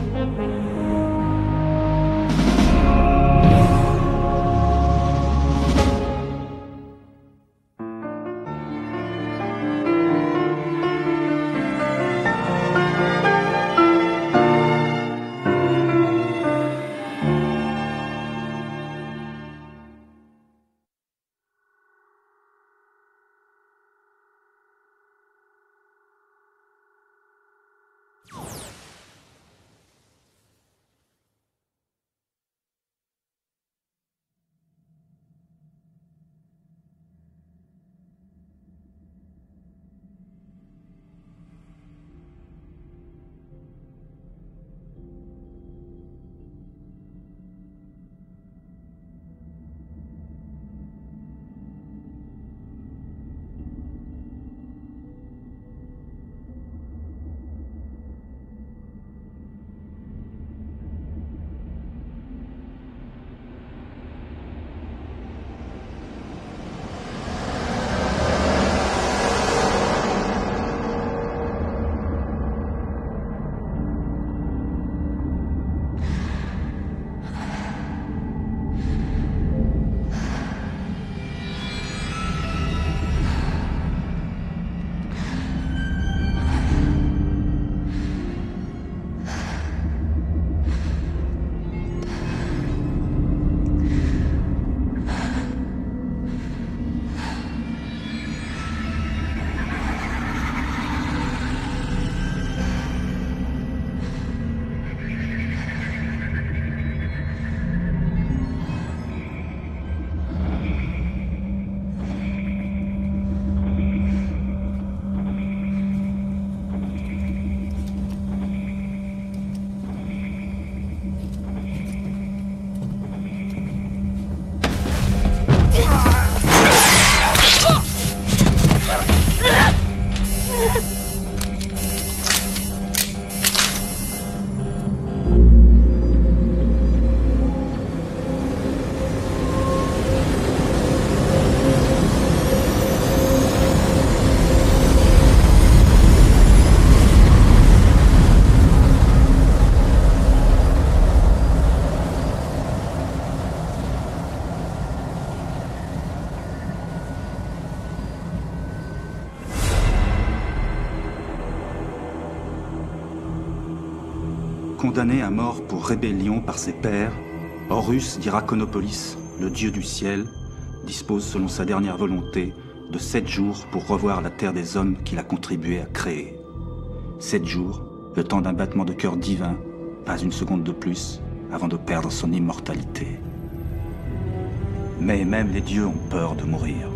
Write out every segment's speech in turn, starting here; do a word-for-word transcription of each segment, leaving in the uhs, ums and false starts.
Condamné à mort pour rébellion par ses pairs, Horus d'Iraconopolis, le dieu du ciel, dispose selon sa dernière volonté de sept jours pour revoir la terre des hommes qu'il a contribué à créer. Sept jours, le temps d'un battement de cœur divin, pas une seconde de plus, avant de perdre son immortalité. Mais même les dieux ont peur de mourir.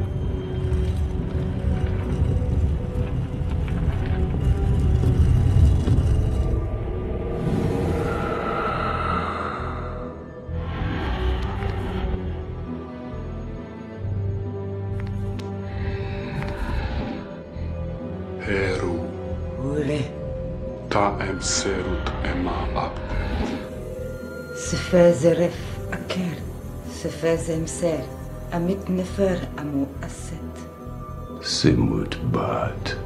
Heru. Ule. Ta em serut ema abdet. Sefer zeref aker. Sefer zemser. Amit nefer amu aset. Simut bad.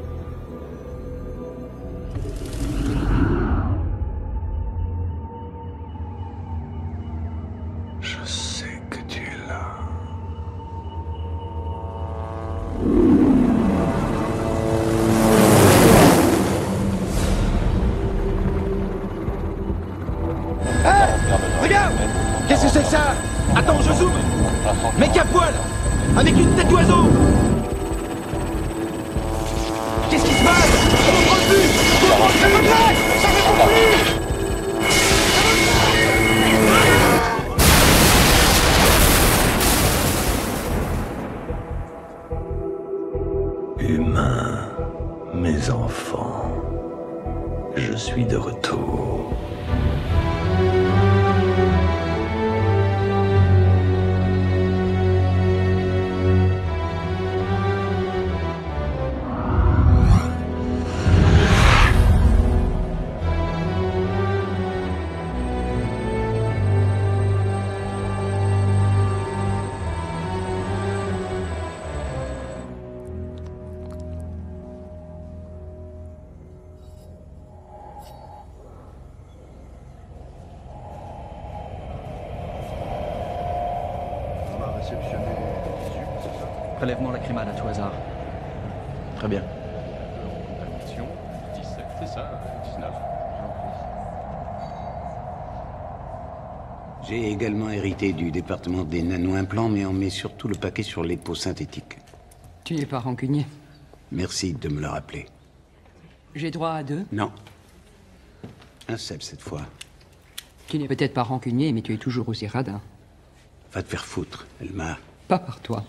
Je sais que tu es là. Regarde! Qu'est-ce que c'est que ça? Attends, je zoome! Mec à poil! Avec une tête d'oiseau! Qu'est-ce qui se passe? On me prend le but! Ça me plaît! Ça répond plus! Humains, mes enfants, je suis de retour. réceptionné dix-huit, c'est ça? Prélèvement lacrymal à tout hasard. Très bien. Contamination, dix-sept, c'est ça, dix-neuf. J'ai également hérité du département des nano-implants, mais on met surtout le paquet sur les peaux synthétiques. Tu n'es pas rancunier? Merci de me le rappeler. J'ai droit à deux? Non. Un seul cette fois. Tu n'es peut-être pas rancunier, mais tu es toujours aussi radin. Va te faire foutre, Elma. Pas par toi.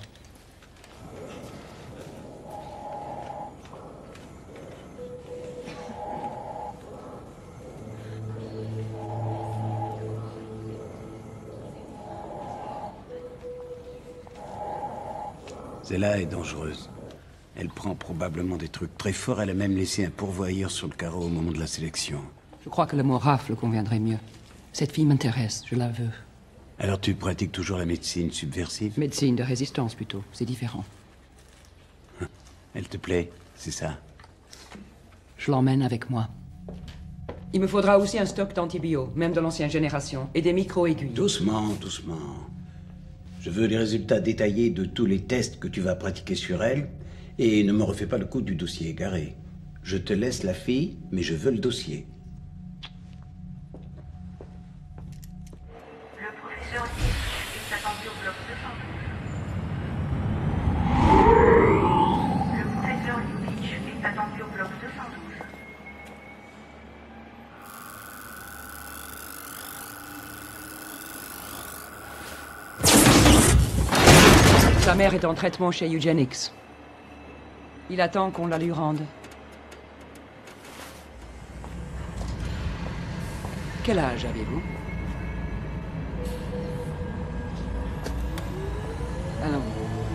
Zella est dangereuse. Elle prend probablement des trucs très forts. Elle a même laissé un pourvoyeur sur le carreau au moment de la sélection. Je crois que le mot rafle conviendrait mieux. Cette fille m'intéresse, je la veux. Alors tu pratiques toujours la médecine subversive? Médecine de résistance, plutôt. C'est différent. Elle te plaît, c'est ça? Je l'emmène avec moi. Il me faudra aussi un stock d'antibio, même de l'ancienne génération, et des micro-aiguilles. Doucement, doucement. Je veux les résultats détaillés de tous les tests que tu vas pratiquer sur elle, et ne me refais pas le coup du dossier égaré. Je te laisse la fille, mais je veux le dossier. Le professeur est attendu au bloc deux cent douze. Le professeur Lubitsch est attendu au bloc deux cent douze. Sa mère est en traitement chez Eugenics. Il attend qu'on la lui rende. Quel âge avez-vous? Ah non.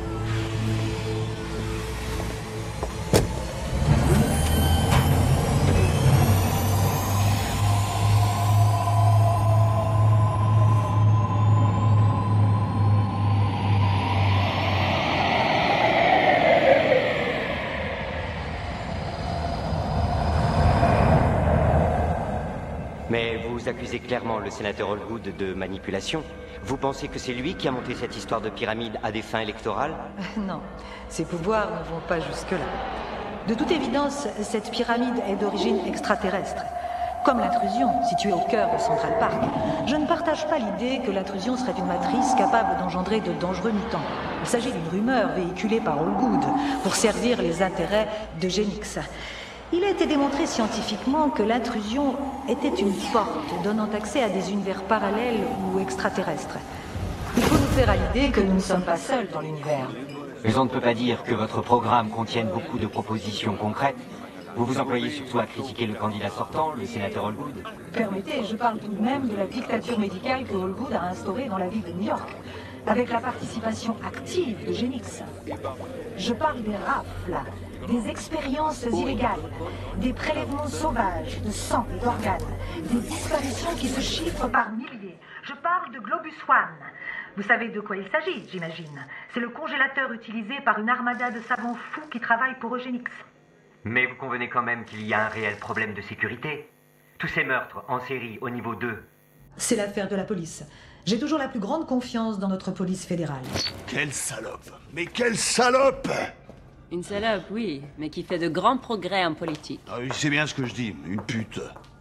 Mais vous accusez clairement le sénateur Hallgood de manipulation. Vous pensez que c'est lui qui a monté cette histoire de pyramide à des fins électorales? Non, ses pouvoirs ne vont pas jusque-là. De toute évidence, cette pyramide est d'origine extraterrestre. Comme l'intrusion, située au cœur de Central Park. Je ne partage pas l'idée que l'intrusion serait une matrice capable d'engendrer de dangereux mutants. Il s'agit d'une rumeur véhiculée par Hallgood pour servir les intérêts d'Eugenics. Il a été démontré scientifiquement que l'intrusion était une porte donnant accès à des univers parallèles ou extraterrestres. Il faut nous faire à l'idée que nous ne sommes pas seuls dans l'univers. Mais on ne peut pas dire que votre programme contienne beaucoup de propositions concrètes. Vous vous employez surtout à critiquer le candidat sortant, le sénateur Hallgood. Permettez, je parle tout de même de la dictature médicale que Hallgood a instaurée dans la ville de New York, avec la participation active d'Eugenics. Je parle des rafles, des expériences illégales, des prélèvements sauvages de sang et d'organes, des disparitions qui se chiffrent par milliers. Je parle de Globus One. Vous savez de quoi il s'agit, j'imagine. C'est le congélateur utilisé par une armada de savants fous qui travaillent pour Eugenics. Mais vous convenez quand même qu'il y a un réel problème de sécurité. Tous ces meurtres en série au niveau deux. C'est l'affaire de la police. J'ai toujours la plus grande confiance dans notre police fédérale. Quelle salope! Mais quelle salope! Une salope, oui, mais qui fait de grands progrès en politique. Ah oui, c'est bien ce que je dis, une pute.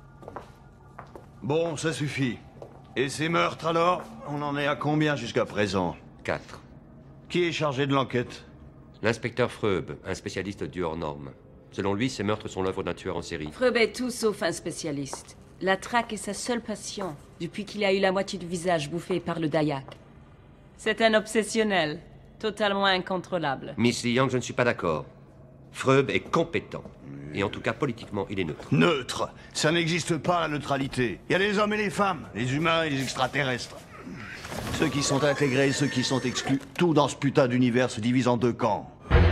Bon, ça suffit. Et ces meurtres alors? On en est à combien jusqu'à présent? Quatre. Qui est chargé de l'enquête? L'inspecteur Freub, un spécialiste du hors-norme. Selon lui, ces meurtres sont l'œuvre d'un tueur en série. Freub est tout sauf un spécialiste. La traque est sa seule passion, depuis qu'il a eu la moitié du visage bouffé par le Dayak. C'est un obsessionnel, totalement incontrôlable. Miss Young, je ne suis pas d'accord. Freub est compétent. Et en tout cas, politiquement, il est neutre. Neutre? Ça n'existe pas, la neutralité. Il y a les hommes et les femmes, les humains et les extraterrestres. Ceux qui sont intégrés et ceux qui sont exclus. Tout dans ce putain d'univers se divise en deux camps.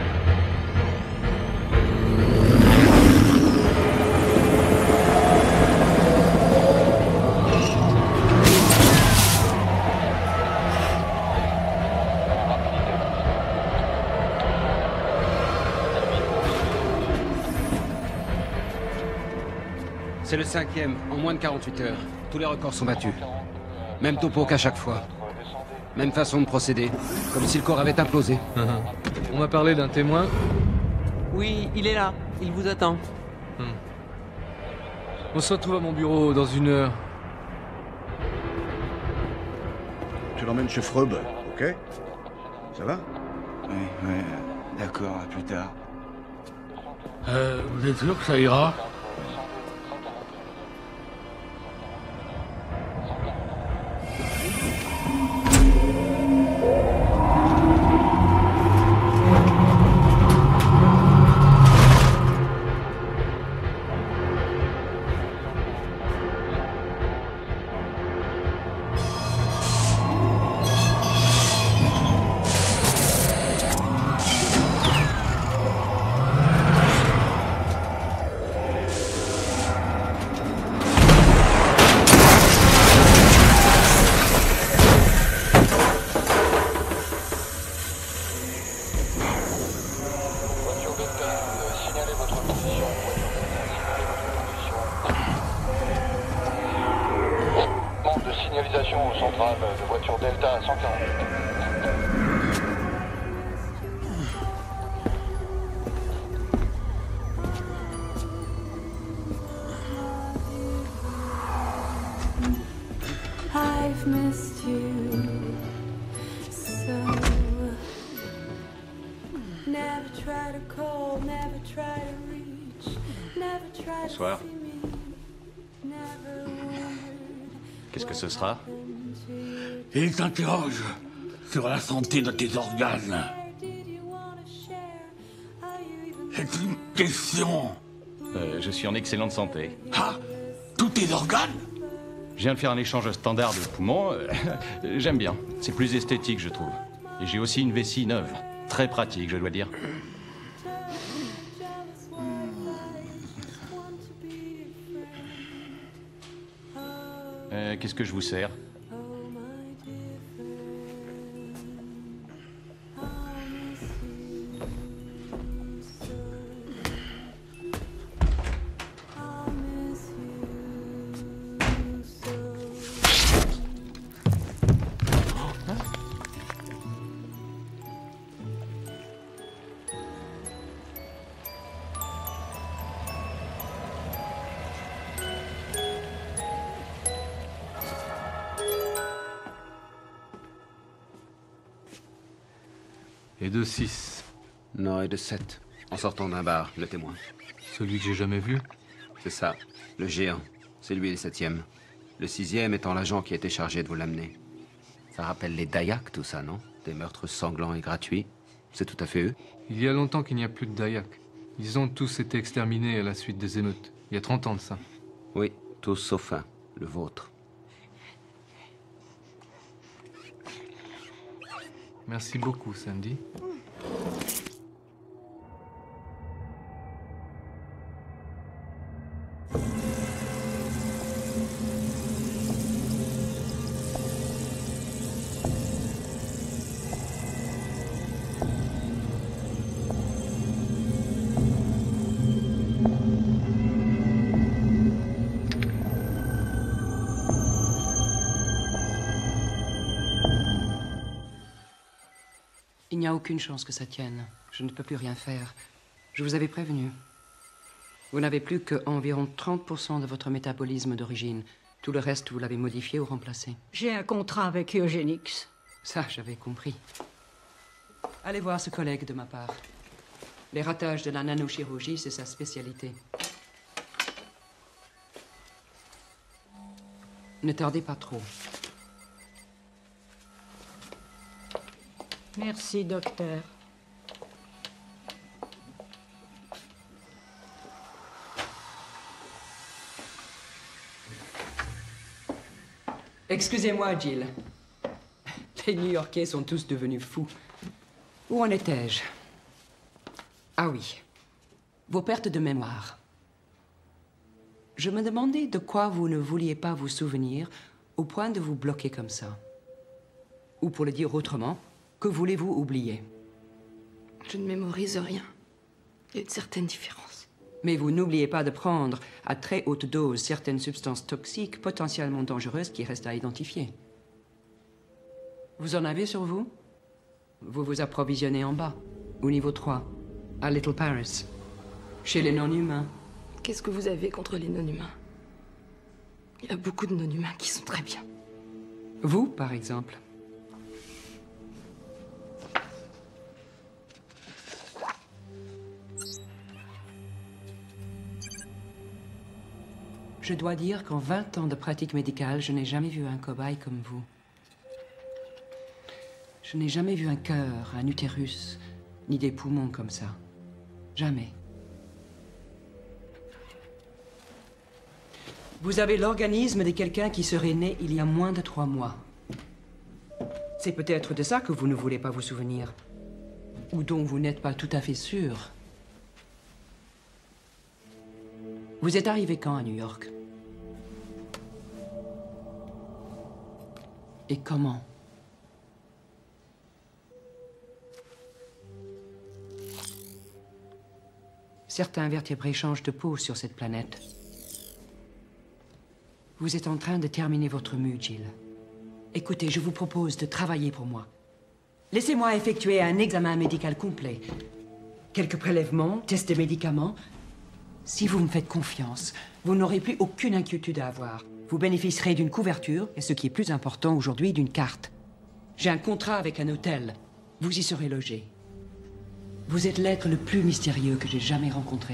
C'est le cinquième, en moins de quarante-huit heures. Tous les records sont battus. Même topo qu'à chaque fois. Même façon de procéder. Comme si le corps avait implosé. On m'a parlé d'un témoin. Oui, il est là. Il vous attend. Hmm. On se retrouve à mon bureau dans une heure. Tu l'emmènes chez Freub, ok? Ça va? Oui, oui, d'accord, à plus tard. Euh, vous êtes sûr que ça ira? Signalisation au central de voiture Delta cent quarante-huit. I've missed you so. Never try to call, never try to reach, never try to Bonsoir. see me, never wondered. Qu'est-ce que ce sera? Il t'interroge sur la santé de tes organes. C'est une question. Euh, je suis en excellente santé. Ah, tous tes organes? Je viens de faire un échange standard de poumons. euh, J'aime bien. C'est plus esthétique, je trouve. Et j'ai aussi une vessie neuve. Très pratique, je dois dire. Euh, Qu'est-ce que je vous sers? Et de six. Non, et de sept. En sortant d'un bar, le témoin. Celui que j'ai jamais vu? C'est ça, le géant. C'est lui le septième. Le sixième étant l'agent qui a été chargé de vous l'amener. Ça rappelle les Dayaks, tout ça, non? Des meurtres sanglants et gratuits. C'est tout à fait eux. Il y a longtemps qu'il n'y a plus de Dayak. Ils ont tous été exterminés à la suite des émeutes. Il y a trente ans de ça. Oui, tous sauf un, le vôtre. Merci beaucoup, Sandy. Il n'y a aucune chance que ça tienne. Je ne peux plus rien faire. Je vous avais prévenu. Vous n'avez plus que environ trente pour cent de votre métabolisme d'origine. Tout le reste, vous l'avez modifié ou remplacé. J'ai un contrat avec Eugénix. Ça, j'avais compris. Allez voir ce collègue de ma part. Les ratages de la nanochirurgie, c'est sa spécialité. Ne tardez pas trop. Merci, docteur. Excusez-moi, Jill. Les New-Yorkais sont tous devenus fous. Où en étais-je? Ah oui. Vos pertes de mémoire. Je me demandais de quoi vous ne vouliez pas vous souvenir au point de vous bloquer comme ça. Ou pour le dire autrement, que voulez-vous oublier? Je ne mémorise rien. Il y a une certaine différence. Mais vous n'oubliez pas de prendre à très haute dose certaines substances toxiques potentiellement dangereuses qui restent à identifier. Vous en avez sur vous? Vous vous approvisionnez en bas, au niveau trois, à Little Paris, chez les non-humains. Qu'est-ce que vous avez contre les non-humains? Il y a beaucoup de non-humains qui sont très bien. Vous, par exemple. Je dois dire qu'en vingt ans de pratique médicale, je n'ai jamais vu un cobaye comme vous. Je n'ai jamais vu un cœur, un utérus, ni des poumons comme ça. Jamais. Vous avez l'organisme de quelqu'un qui serait né il y a moins de trois mois. C'est peut-être de ça que vous ne voulez pas vous souvenir. Ou dont vous n'êtes pas tout à fait sûr. Vous êtes arrivé quand à New York? Et comment? Certains vertébrés changent de peau sur cette planète. Vous êtes en train de terminer votre mue, Jill. Écoutez, je vous propose de travailler pour moi. Laissez-moi effectuer un examen médical complet. Quelques prélèvements, tests de médicaments. Si vous me faites confiance, vous n'aurez plus aucune inquiétude à avoir. Vous bénéficierez d'une couverture, et ce qui est plus important aujourd'hui, d'une carte. J'ai un contrat avec un hôtel. Vous y serez logé. Vous êtes l'être le plus mystérieux que j'ai jamais rencontré.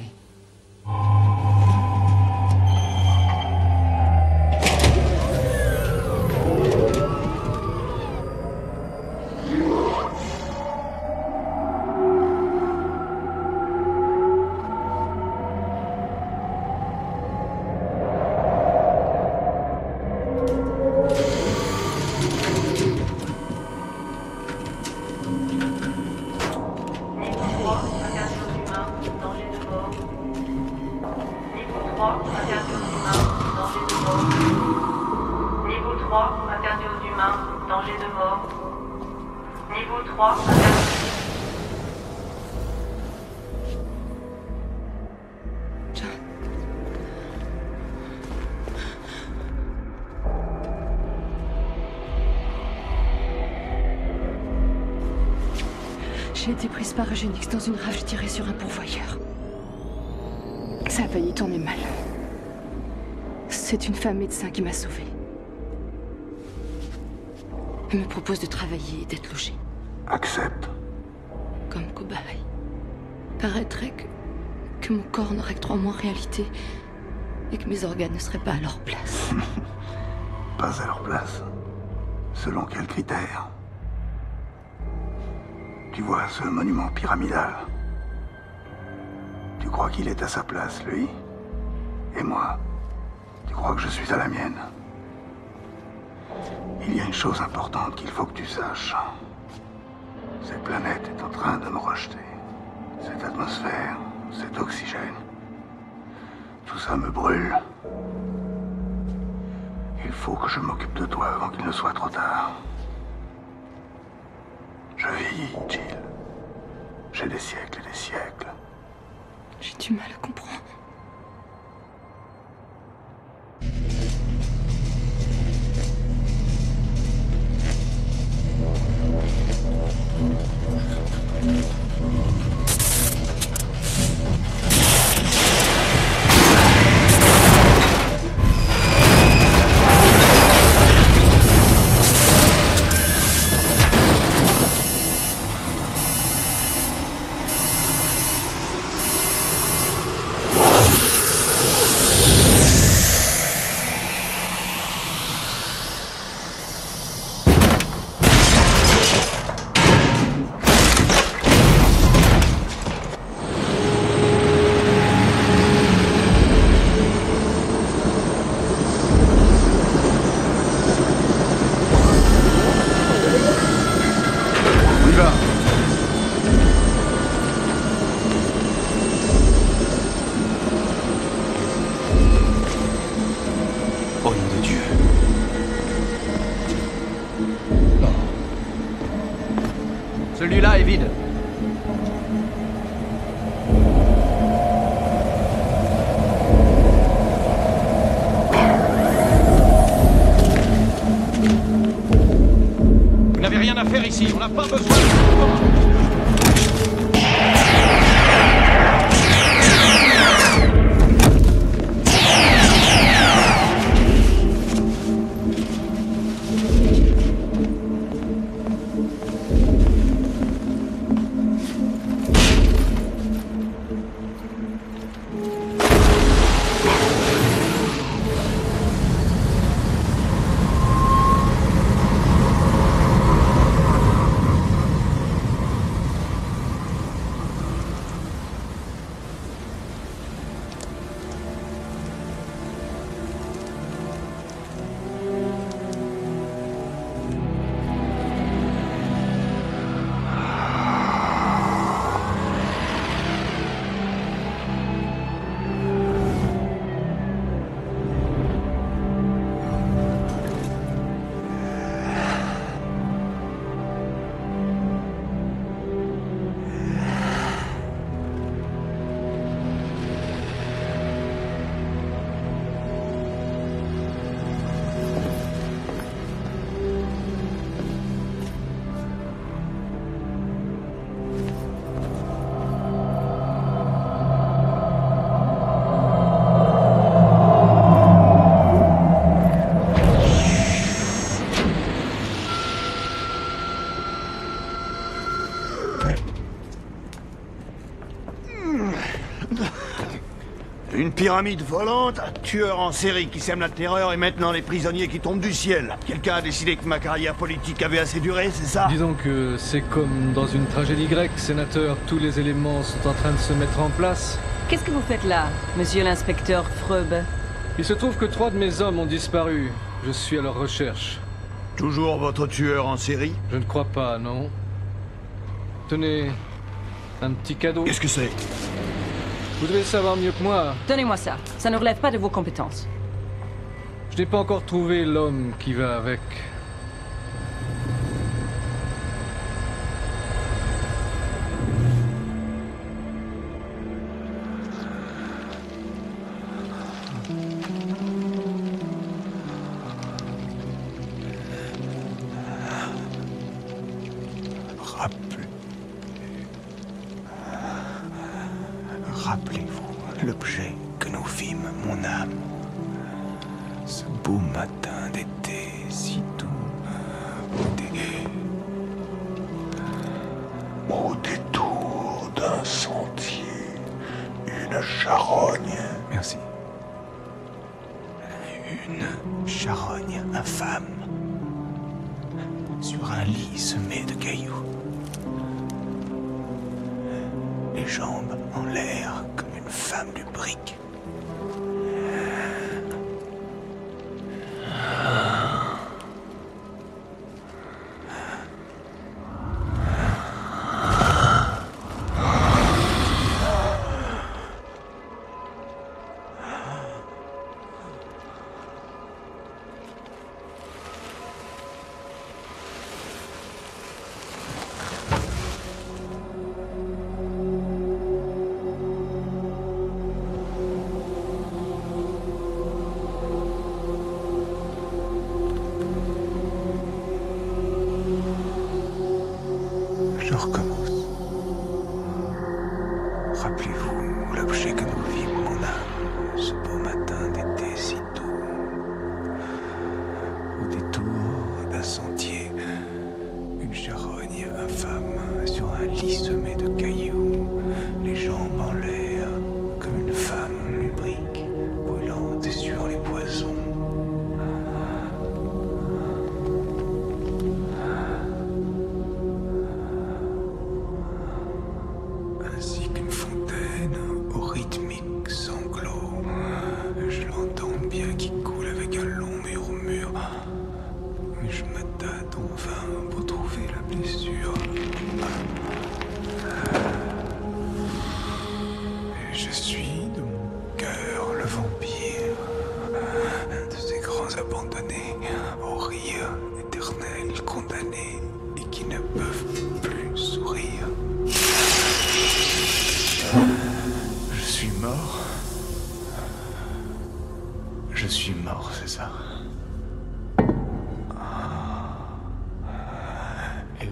J'ai été prise par Eugénix dans une rage tirée sur un pourvoyeur. Ça a failli tourner mal. C'est une femme médecin qui m'a sauvée. Elle me propose de travailler et d'être logée. Accepte. Comme cobaye. Paraîtrait que, que mon corps n'aurait que trois mois en réalité et que mes organes ne seraient pas à leur place. Pas à leur place. Selon quels critères? Tu vois ce monument pyramidal? Tu crois qu'il est à sa place, lui? Et moi? Tu crois que je suis à la mienne? Il y a une chose importante qu'il faut que tu saches. Cette planète est en train de me rejeter. Cette atmosphère, cet oxygène, tout ça me brûle. Il faut que je m'occupe de toi avant qu'il ne soit trop tard. Je vieillis, Jill. J'ai des siècles et des siècles. J'ai du mal à comprendre. faire ici. On n'a pas besoin de... Une pyramide volante, un tueur en série qui sème la terreur et maintenant les prisonniers qui tombent du ciel. Quelqu'un a décidé que ma carrière politique avait assez duré, c'est ça? Disons que c'est comme dans une tragédie grecque, sénateur, tous les éléments sont en train de se mettre en place. Qu'est-ce que vous faites là, monsieur l'inspecteur Freub? Il se trouve que trois de mes hommes ont disparu. Je suis à leur recherche. Toujours votre tueur en série? Je ne crois pas, non. Tenez, un petit cadeau. Qu'est-ce que c'est? Vous devez savoir mieux que moi. Donnez-moi ça. Ça ne relève pas de vos compétences. Je n'ai pas encore trouvé l'homme qui va avec. Rappelez-vous l'objet que nous fîmes, mon âme. Ce beau matin d'été si doux. Au, dé... au détour d'un sentier, une charogne. Merci. Une charogne infâme. Sur un lit semé de cailloux. Les jambes en l'air comme une femme lubrique. Je recommence. Rappelez-vous l'objet que nous vîmes, mon âme, ce beau matin d'été si doux. Au détour d'un sentier, une charogne infâme sur un lit semé de cailloux, les jambes en l'air comme une femme lubrique, brûlante sur les poisons. Ainsi qu'une fontaine au rythmique sanglot. Je l'entends bien qui coule avec un long murmure. Mais je me tâte en vain pour trouver la blessure. Et je suis de mon cœur le vampire, de ces grands abandonnés au rire éternel condamnés et qui ne peuvent plus sourire. Je suis mort. Je suis mort, c'est ça. Et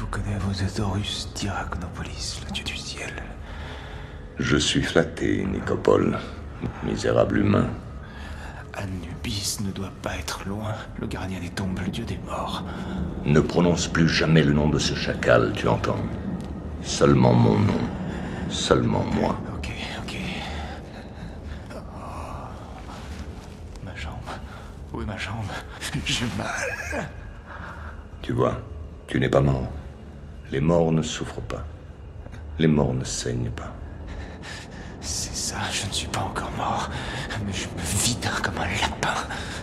vous connais, vous êtes Horus d'Iraknopolis, le dieu du ciel. Je suis flatté, Nicopole, misérable humain. Anubis ne doit pas être loin, le gardien des tombes, le dieu des morts. Ne prononce plus jamais le nom de ce chacal, tu entends? Seulement mon nom. Seulement moi. Ok, ok. Oh. Ma jambe. Où est ma jambe? J'ai mal. Tu vois, tu n'es pas mort. Les morts ne souffrent pas. Les morts ne saignent pas. C'est ça, je ne suis pas encore mort, mais je me vide comme un lapin.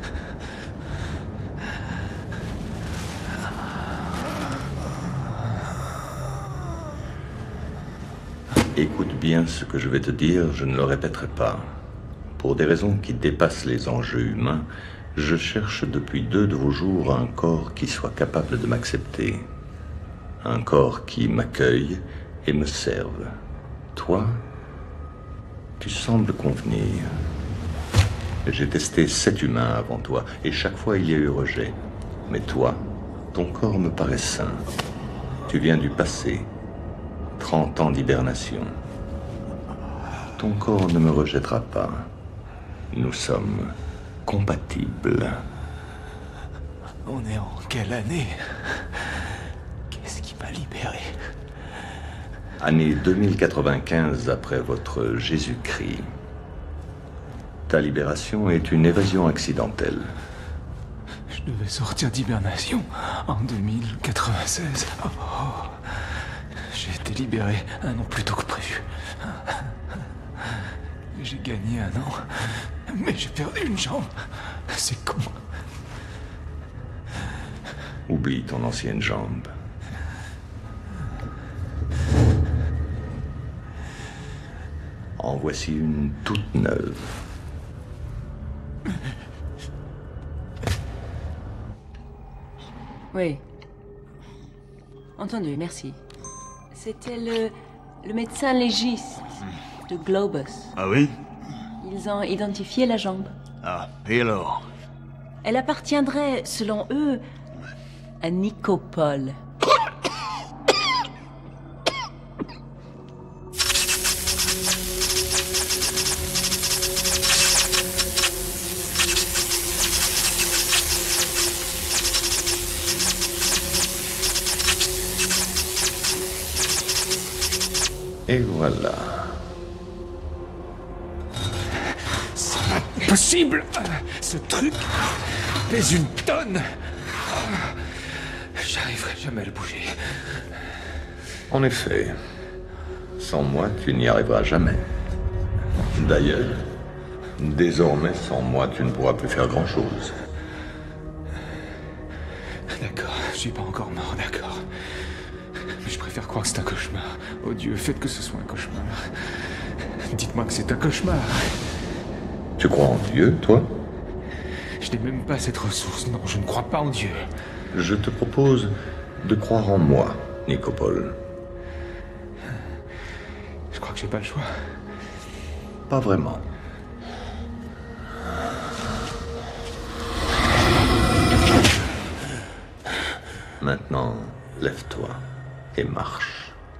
Écoute bien ce que je vais te dire, je ne le répéterai pas. Pour des raisons qui dépassent les enjeux humains, je cherche depuis deux de vos jours un corps qui soit capable de m'accepter. Un corps qui m'accueille et me serve. Toi, tu sembles convenir. J'ai testé sept humains avant toi, et chaque fois il y a eu rejet. Mais toi, ton corps me paraît sain. Tu viens du passé. Trente ans d'hibernation. Ton corps ne me rejettera pas. Nous sommes compatibles. On est en quelle année? Qu'est-ce qui m'a libéré? Année deux mille quatre-vingt-quinze après votre Jésus-Christ. Ta libération est une évasion accidentelle. Je devais sortir d'hibernation en deux mille quatre-vingt-seize. Oh, oh. J'ai été libéré un an plus tôt que prévu. J'ai gagné un an, mais j'ai perdu une jambe. C'est con. Oublie ton ancienne jambe. En voici une toute neuve. Oui. Entendu, merci. C'était le, le médecin légiste de Globus. Ah oui? Ils ont identifié la jambe. Ah, et alors? Elle appartiendrait, selon eux, à Nicopole. Et voilà. C'est pas possible. Ce truc pèse une tonne. J'arriverai jamais à le bouger. En effet, sans moi, tu n'y arriveras jamais. D'ailleurs, désormais, sans moi, tu ne pourras plus faire grand-chose. D'accord, je suis pas encore mort, d'accord. Mais je préfère croire que c'est un cauchemar. Oh Dieu, faites que ce soit un cauchemar. Dites-moi que c'est un cauchemar. Tu crois en Dieu, toi? Je n'ai même pas cette ressource. Non, je ne crois pas en Dieu. Je te propose de croire en moi, Nicopole. Je crois que j'ai pas le choix. Pas vraiment. Maintenant, lève-toi et marche.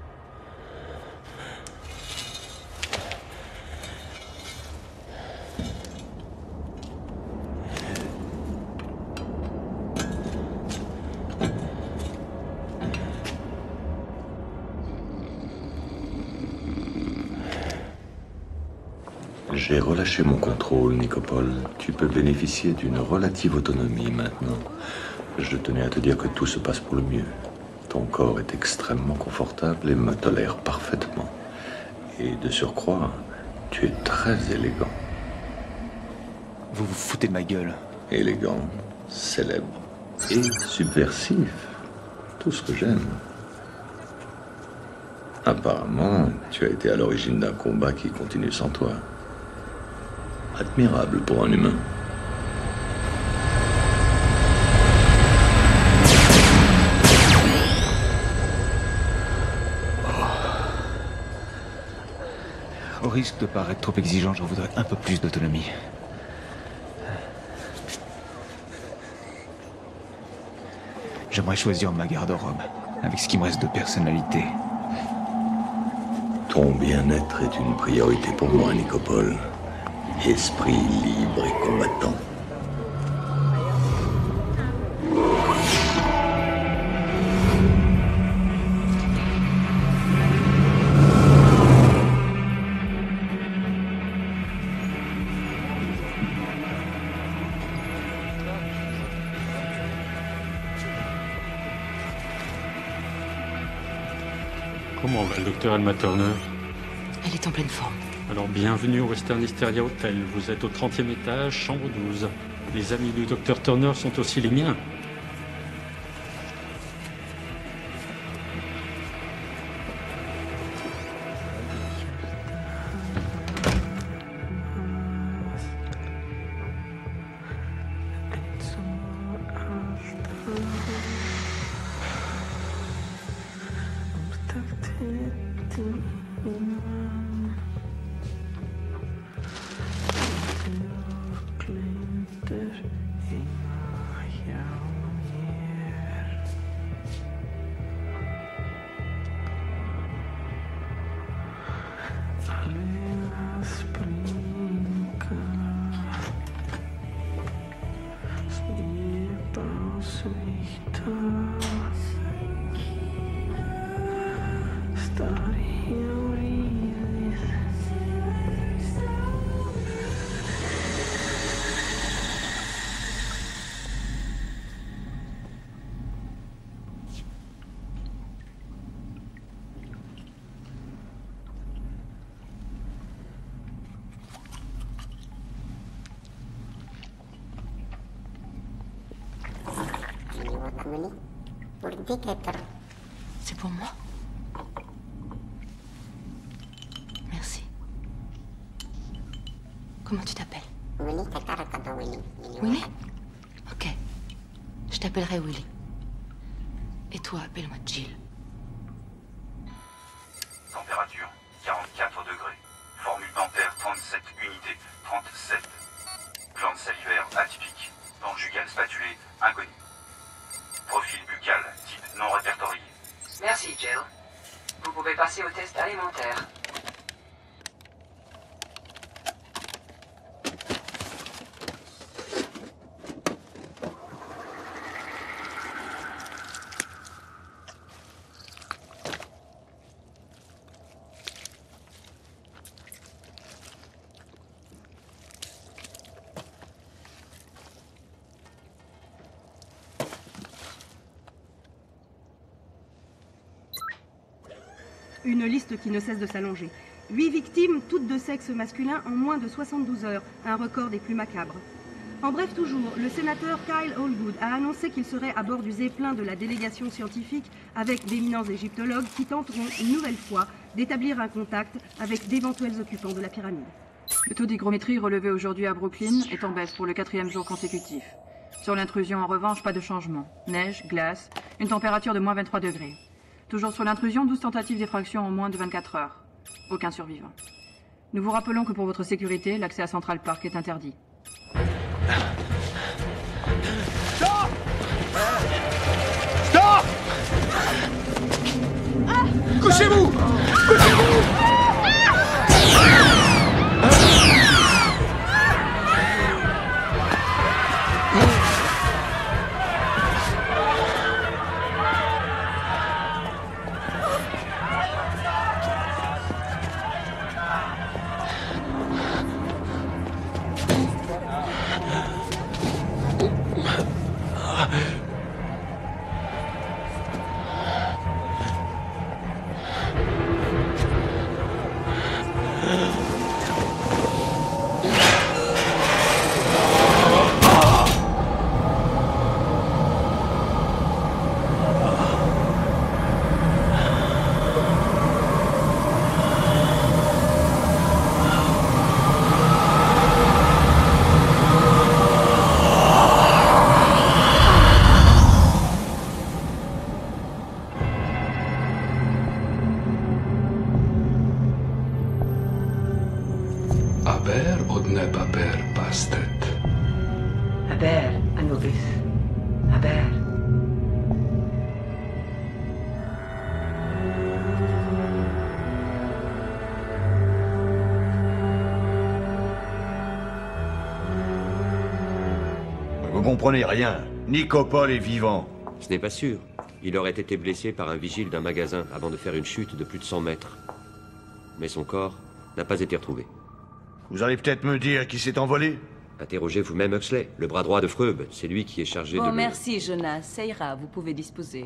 J'ai relâché mon contrôle, Nicopole. Tu peux bénéficier d'une relative autonomie maintenant. Je tenais à te dire que tout se passe pour le mieux. Ton corps est extrêmement confortable et me tolère parfaitement. Et de surcroît, tu es très élégant. Vous vous foutez de ma gueule. Élégant, célèbre et subversif. Tout ce que j'aime. Apparemment, tu as été à l'origine d'un combat qui continue sans toi. Admirable pour un humain. Au risque de paraître trop exigeant, j'en voudrais un peu plus d'autonomie. J'aimerais choisir ma garde-robe. avec ce qui me reste de personnalité. Ton bien-être est une priorité pour moi, Nicopole. Esprit libre et combattant. Comment va le docteur Alma Turner? Elle est en pleine forme. Alors, bienvenue au Western Hysteria Hotel. Vous êtes au trentième étage, chambre douze. Les amis du docteur Turner sont aussi les miens. C'est pour moi? Merci. Comment tu t'appelles? Willy? Ok. Je t'appellerai Willy. Et toi, appelle-moi Jill. Température quarante-quatre degrés. Formule dentaire trente-sept unités. trente-sept. Glande salivaire atypique. Conjugale spatulée inconnue. Profil buccal, type non répertorié. Merci, Jill. Vous pouvez passer au test alimentaire. Une liste qui ne cesse de s'allonger. Huit victimes, toutes de sexe masculin, en moins de soixante-douze heures, un record des plus macabres. En bref toujours, le sénateur Kyle Allgood a annoncé qu'il serait à bord du Zeppelin de la délégation scientifique avec d'éminents égyptologues qui tenteront une nouvelle fois d'établir un contact avec d'éventuels occupants de la pyramide. Le taux d'hygrométrie relevé aujourd'hui à Brooklyn est en baisse pour le quatrième jour consécutif. Sur l'intrusion, en revanche, pas de changement. Neige, glace, une température de moins vingt-trois degrés. Toujours sur l'intrusion, douze tentatives d'effraction en moins de vingt-quatre heures. Aucun survivant. Nous vous rappelons que pour votre sécurité, l'accès à Central Park est interdit. Stop! Stop! Couchez-vous! Couchez-vous! comprenez rien. Nicopole est vivant. Ce n'est pas sûr. Il aurait été blessé par un vigile d'un magasin avant de faire une chute de plus de cent mètres. Mais son corps n'a pas été retrouvé. Vous allez peut-être me dire qui s'est envolé? Interrogez vous-même Huxley, le bras droit de Freub. C'est lui qui est chargé Bon, de... le- merci, Jonas. Ça ira, vous pouvez disposer.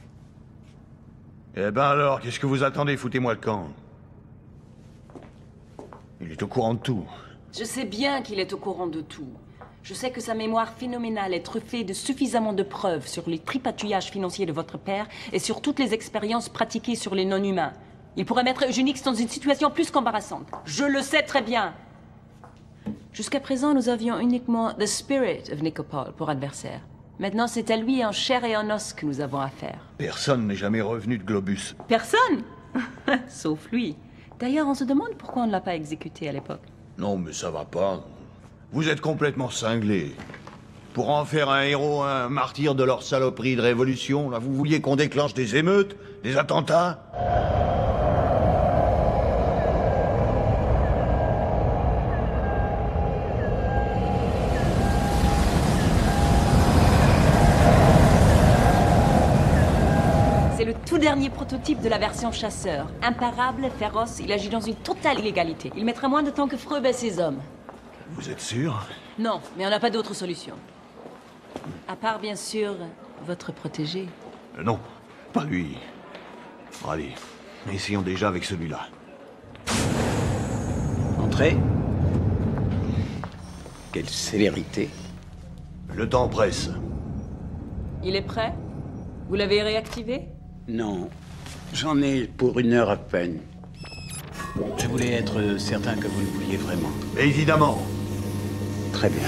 Eh ben alors, qu'est-ce que vous attendez? Foutez-moi le camp. Il est au courant de tout. Je sais bien qu'il est au courant de tout. Je sais que sa mémoire phénoménale est truffée de suffisamment de preuves sur les tripatouillages financiers de votre père et sur toutes les expériences pratiquées sur les non-humains. Il pourrait mettre Eugénix dans une situation plus qu'embarrassante. Je le sais très bien. Jusqu'à présent, nous avions uniquement The Spirit of Nicopole pour adversaire. Maintenant, c'est à lui en chair et en os que nous avons affaire. Personne n'est jamais revenu de Globus. Personne Sauf lui. D'ailleurs, on se demande pourquoi on ne l'a pas exécuté à l'époque. Non, mais ça va pas. Vous êtes complètement cinglé. Pour en faire un héros, un martyr de leur saloperie de révolution, là, vous vouliez qu'on déclenche des émeutes, des attentats? C'est le tout dernier prototype de la version chasseur. Imparable, féroce, il agit dans une totale illégalité. Il mettra moins de temps que Freub et ses hommes. Vous êtes sûr? Non, mais on n'a pas d'autre solution. À part, bien sûr, votre protégé. Euh, non, pas lui. Bon, allez, essayons déjà avec celui-là. Entrez. Quelle célérité. Le temps presse. Il est prêt? Vous l'avez réactivé? Non, j'en ai pour une heure à peine. Je voulais être certain que vous le vouliez vraiment. Évidemment. Très bien.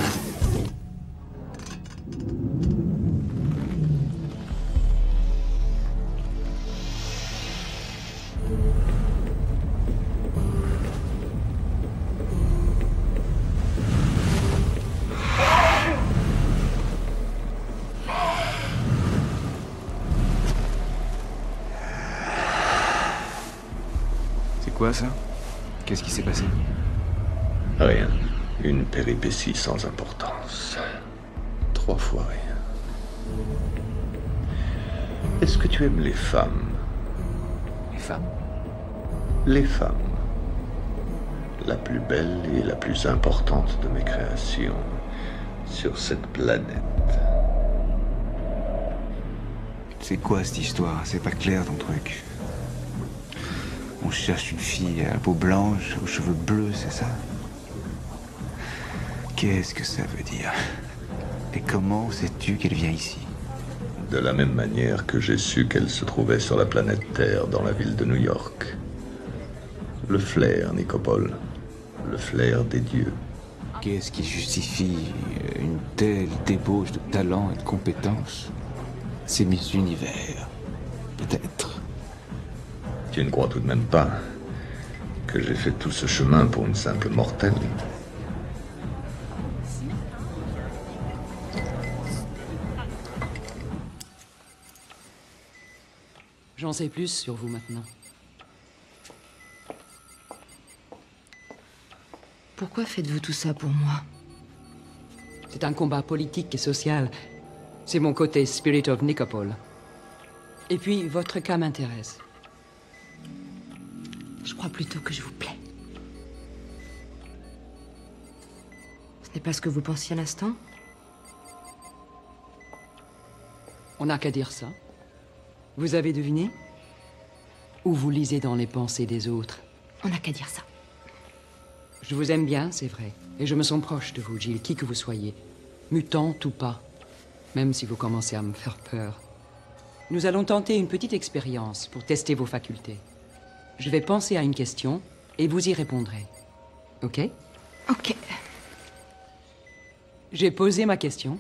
Quoi ça? Qu'est-ce qui s'est passé? Rien. Une péripétie sans importance. Trois fois rien. Est-ce que tu aimes les femmes? Les femmes? Les femmes. La plus belle et la plus importante de mes créations sur cette planète. C'est quoi cette histoire? C'est pas clair ton truc. On cherche une fille à la peau blanche, aux cheveux bleus, c'est ça? Qu'est-ce que ça veut dire? Et comment sais-tu qu'elle vient ici? De la même manière que j'ai su qu'elle se trouvait sur la planète Terre dans la ville de New York. Le flair, Nicopole. Le flair des dieux. Qu'est-ce qui justifie une telle débauche de talent et de compétences? C'est Miss Univers, peut-être. Tu ne crois tout de même pas que j'ai fait tout ce chemin pour une simple mortelle? J'en sais plus sur vous maintenant. Pourquoi faites-vous tout ça pour moi? C'est un combat politique et social. C'est mon côté Spirit of Nicopole. Et puis, votre cas m'intéresse. Je crois plutôt que je vous plais. Ce n'est pas ce que vous pensiez à l'instant? On n'a qu'à dire ça. Vous avez deviné? Ou vous lisez dans les pensées des autres? On n'a qu'à dire ça. Je vous aime bien, c'est vrai. Et je me sens proche de vous, Jill, qui que vous soyez. Mutante ou pas. Même si vous commencez à me faire peur. Nous allons tenter une petite expérience pour tester vos facultés. Je vais penser à une question et vous y répondrez. Ok? Ok. J'ai posé ma question.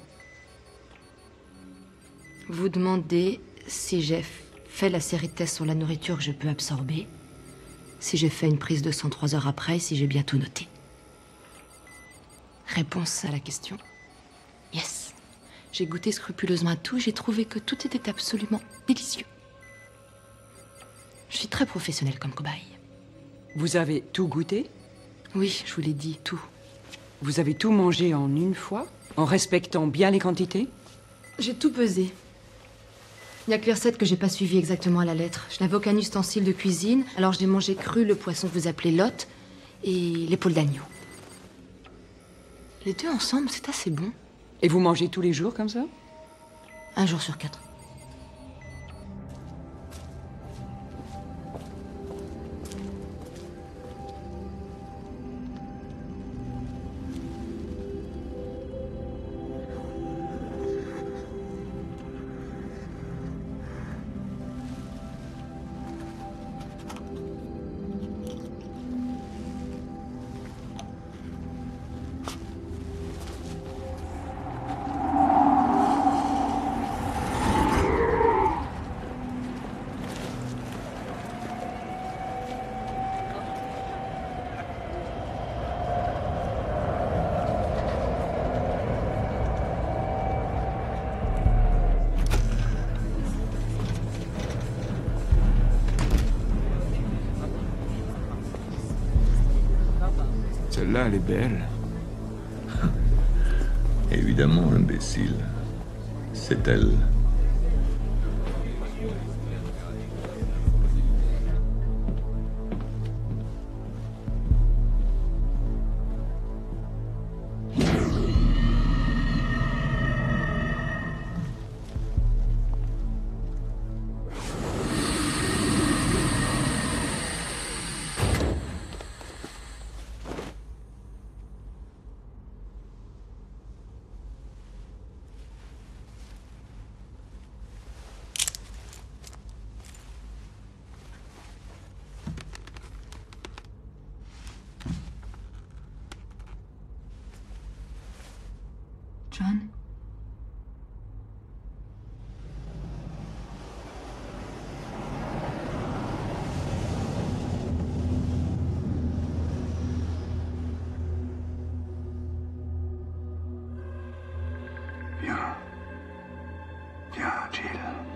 Vous demandez si j'ai fait la série de tests sur la nourriture que je peux absorber, si j'ai fait une prise de sang trois heures après, si j'ai bien tout noté. Réponse à la question. Yes. J'ai goûté scrupuleusement à tout, j'ai trouvé que tout était absolument délicieux. Je suis très professionnelle comme cobaye. Vous avez tout goûté? Oui, je vous l'ai dit, tout. Vous avez tout mangé en une fois? En respectant bien les quantités? J'ai tout pesé. Il n'y a que les recettes que j'ai pas suivies exactement à la lettre. Je n'avais aucun ustensile de cuisine, alors j'ai mangé cru le poisson que vous appelez lotte et l'épaule d'agneau. Les deux ensemble, c'est assez bon. Et vous mangez tous les jours comme ça? Un jour sur quatre. Celle-là, elle est belle. Évidemment, imbécile. C'est elle. John? Viens. Viens, Jill.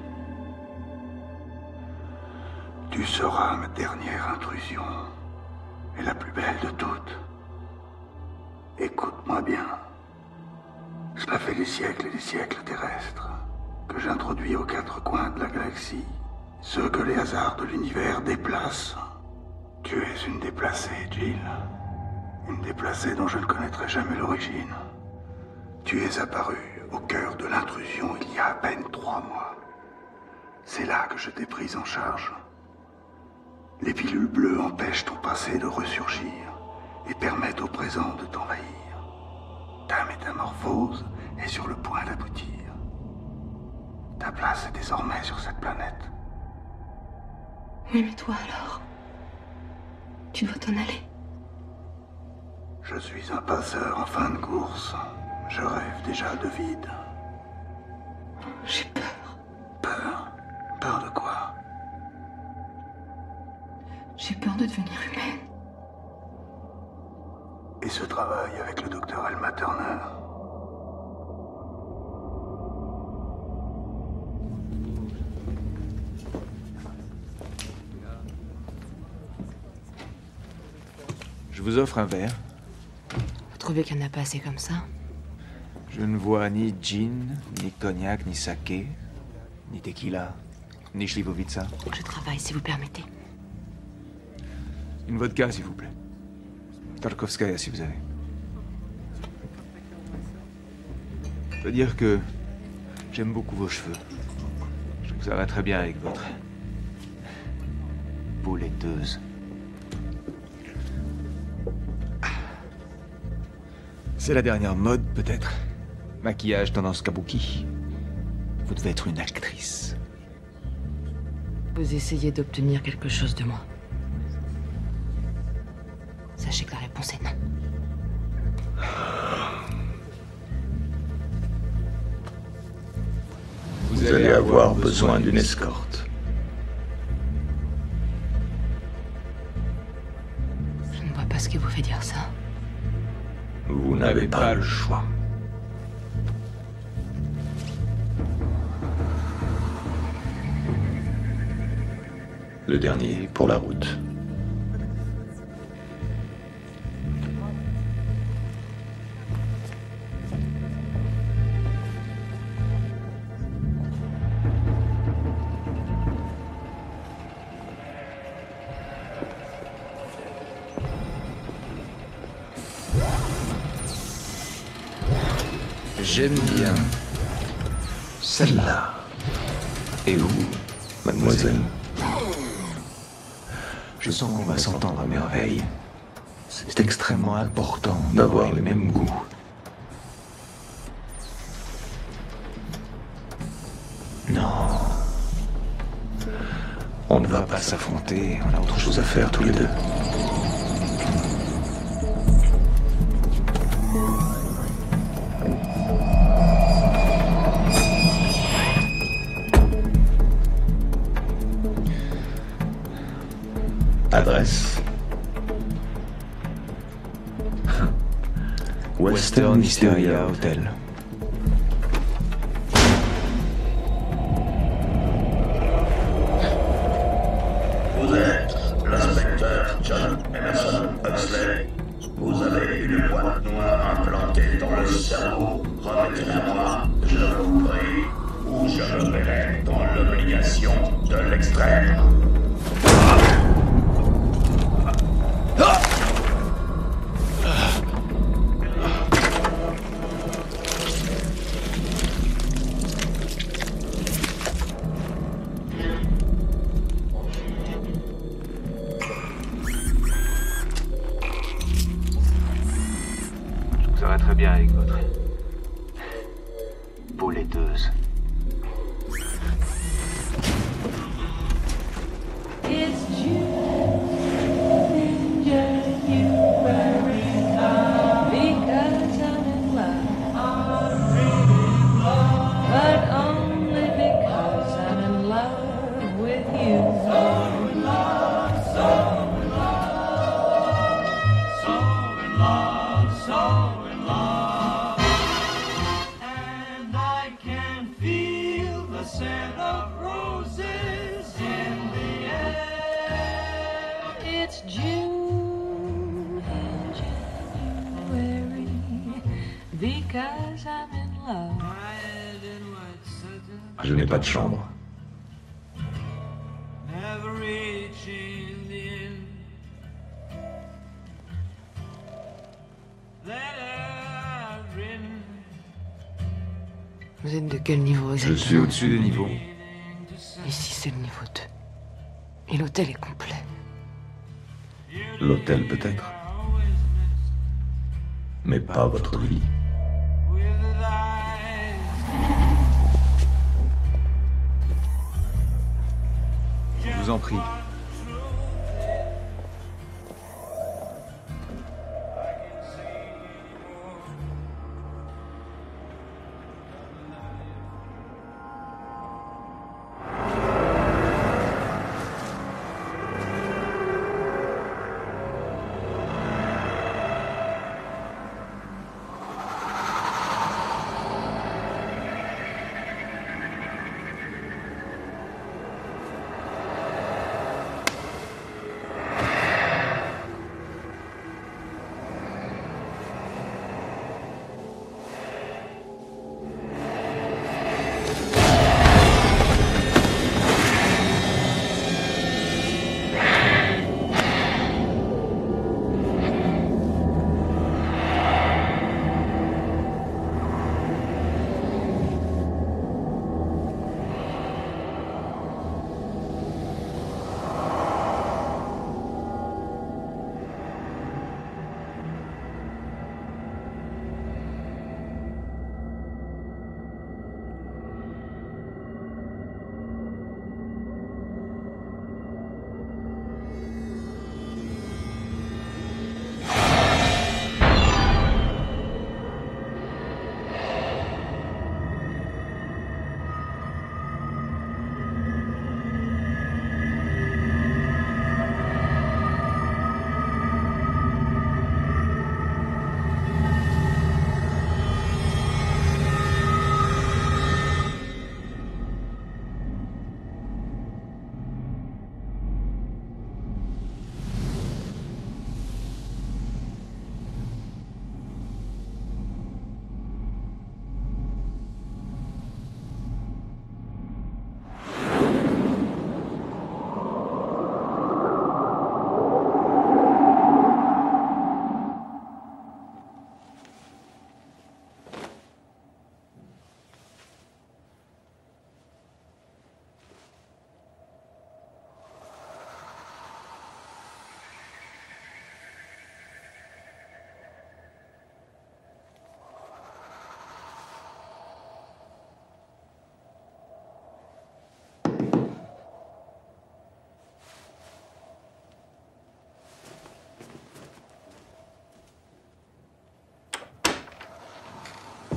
Tu seras ma dernière intrusion. Et la plus belle de toutes. Écoute-moi bien. Cela fait des siècles et des siècles terrestres que j'introduis aux quatre coins de la galaxie ceux que les hasards de l'univers déplacent. Tu es une déplacée, Jill. Une déplacée dont je ne connaîtrai jamais l'origine. Tu es apparue au cœur de l'intrusion il y a à peine trois mois. C'est là que je t'ai prise en charge. Les pilules bleues empêchent ton passé de ressurgir et permettent au présent de t'envahir. Ta métamorphose est sur le point d'aboutir. Ta place est désormais sur cette planète. Oui, mais toi alors? Tu dois t'en aller. Je suis un passeur en fin de course. Je rêve déjà de vide. J'ai peur. Peur? Peur de quoi? J'ai peur de devenir humaine. Et ce travail avec le docteur Elma Turner. Je vous offre un verre. Vous trouvez qu'il n'y en a pas assez comme ça? Je ne vois ni gin, ni cognac, ni saké, ni tequila, ni slivovica. Je travaille, si vous permettez. Une vodka, s'il vous plaît. Tarkovskaya, si vous avez. Je veux dire que j'aime beaucoup vos cheveux. Je trouve que ça va très bien avec votre peau laiteuse. C'est la dernière mode, peut-être. Maquillage tendance kabuki. Vous devez être une actrice. Vous essayez d'obtenir quelque chose de moi. Sachez que la réponse est non. Vous allez avoir besoin d'une escorte. Je ne vois pas ce qui vous fait dire ça. Vous n'avez pas le choix. Le dernier pour la route. J'aime bien. Celle-là. Et où, mademoiselle? Je sens qu'on va s'entendre à merveille. C'est extrêmement important d'avoir les mêmes goûts. Non. On ne va pas s'affronter, on a autre chose à faire tous les deux. Adresse Western Hysteria Hotel. Vous êtes l'inspecteur John Emerson Huxley. Vous avez une boîte noire implantée dans le cerveau. Remettez-la moi, je vous prie, ou je me verrai dans l'obligation de l'extraire. Ça va très bien avec votre peau laiteuse. Je n'ai pas de chambre. Vous êtes de quel niveau Je suis au-dessus du niveau. Ici, c'est le niveau deux. Et l'hôtel est complet. L'hôtel peut-être. Mais pas votre vie. Je vous en prie.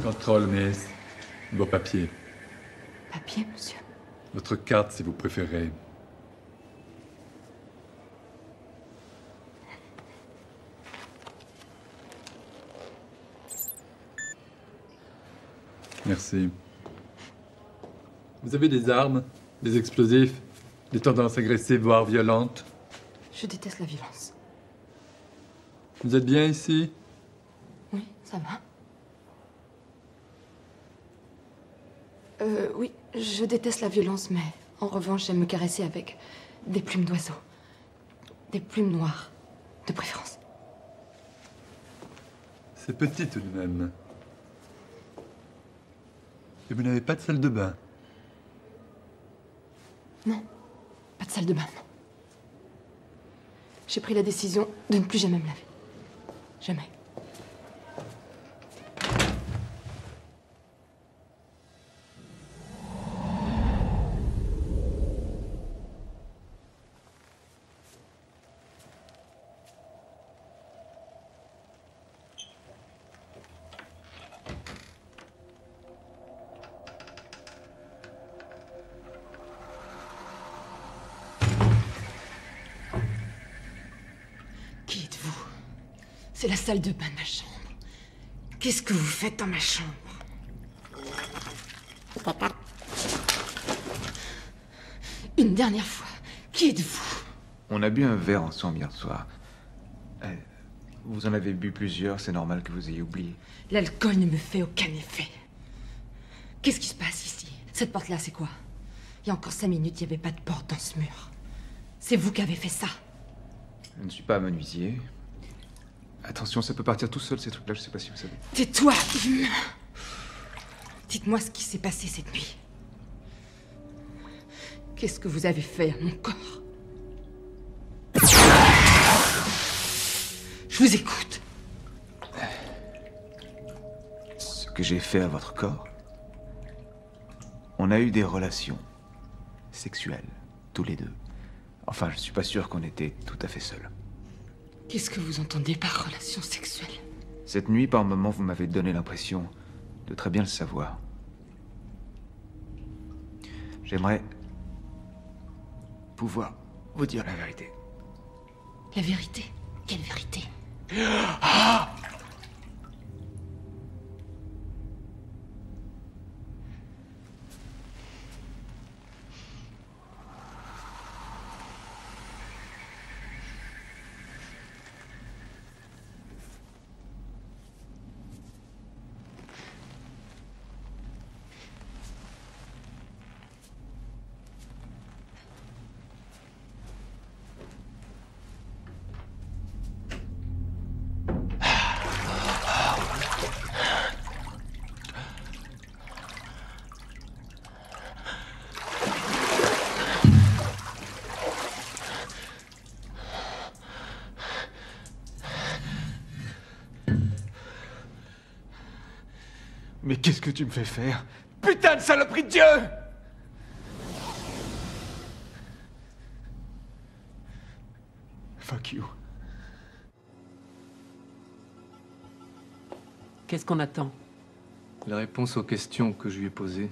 Contrôle, miss. Vos papiers. Papier, monsieur? Votre carte, si vous préférez. Merci. Vous avez des armes, des explosifs, des tendances agressives, voire violentes? Je déteste la violence. Vous êtes bien ici? Oui, ça va. Euh, oui, je déteste la violence, mais en revanche, j'aime me caresser avec des plumes d'oiseaux. Des plumes noires, de préférence. C'est petit tout de même. Et vous n'avez pas de salle de bain? Non, pas de salle de bain, non. J'ai pris la décision de ne plus jamais me laver. Jamais. Qui êtes-vous? C'est la salle de bain de ma chambre. Qu'est-ce que vous faites dans ma chambre? Une dernière fois, qui êtes-vous? On a bu un verre ensemble hier soir. Eh, vous en avez bu plusieurs, c'est normal que vous ayez oublié. L'alcool ne me fait aucun effet. Qu'est-ce qui se passe ici? Cette porte-là, c'est quoi? Il y a encore cinq minutes, il n'y avait pas de porte dans ce mur. C'est vous qui avez fait ça. Je ne suis pas menuisier. Attention, ça peut partir tout seul, ces trucs-là, je sais pas si vous savez. Tais-toi, humain. Dites-moi ce qui s'est passé cette nuit. Qu'est-ce que vous avez fait à mon corps? Je vous écoute. Ce que j'ai fait à votre corps? On a eu des relations sexuelles, tous les deux. Enfin, je suis pas sûr qu'on était tout à fait seuls. Qu'est-ce que vous entendez par relation sexuelle? Cette nuit, par moments, vous m'avez donné l'impression de très bien le savoir. J'aimerais pouvoir vous dire la vérité. La vérité? Quelle vérité? Ah! Mais qu'est-ce que tu me fais faire? Putain de saloperie de Dieu! Fuck you. Qu'est-ce qu'on attend? La réponse aux questions que je lui ai posées.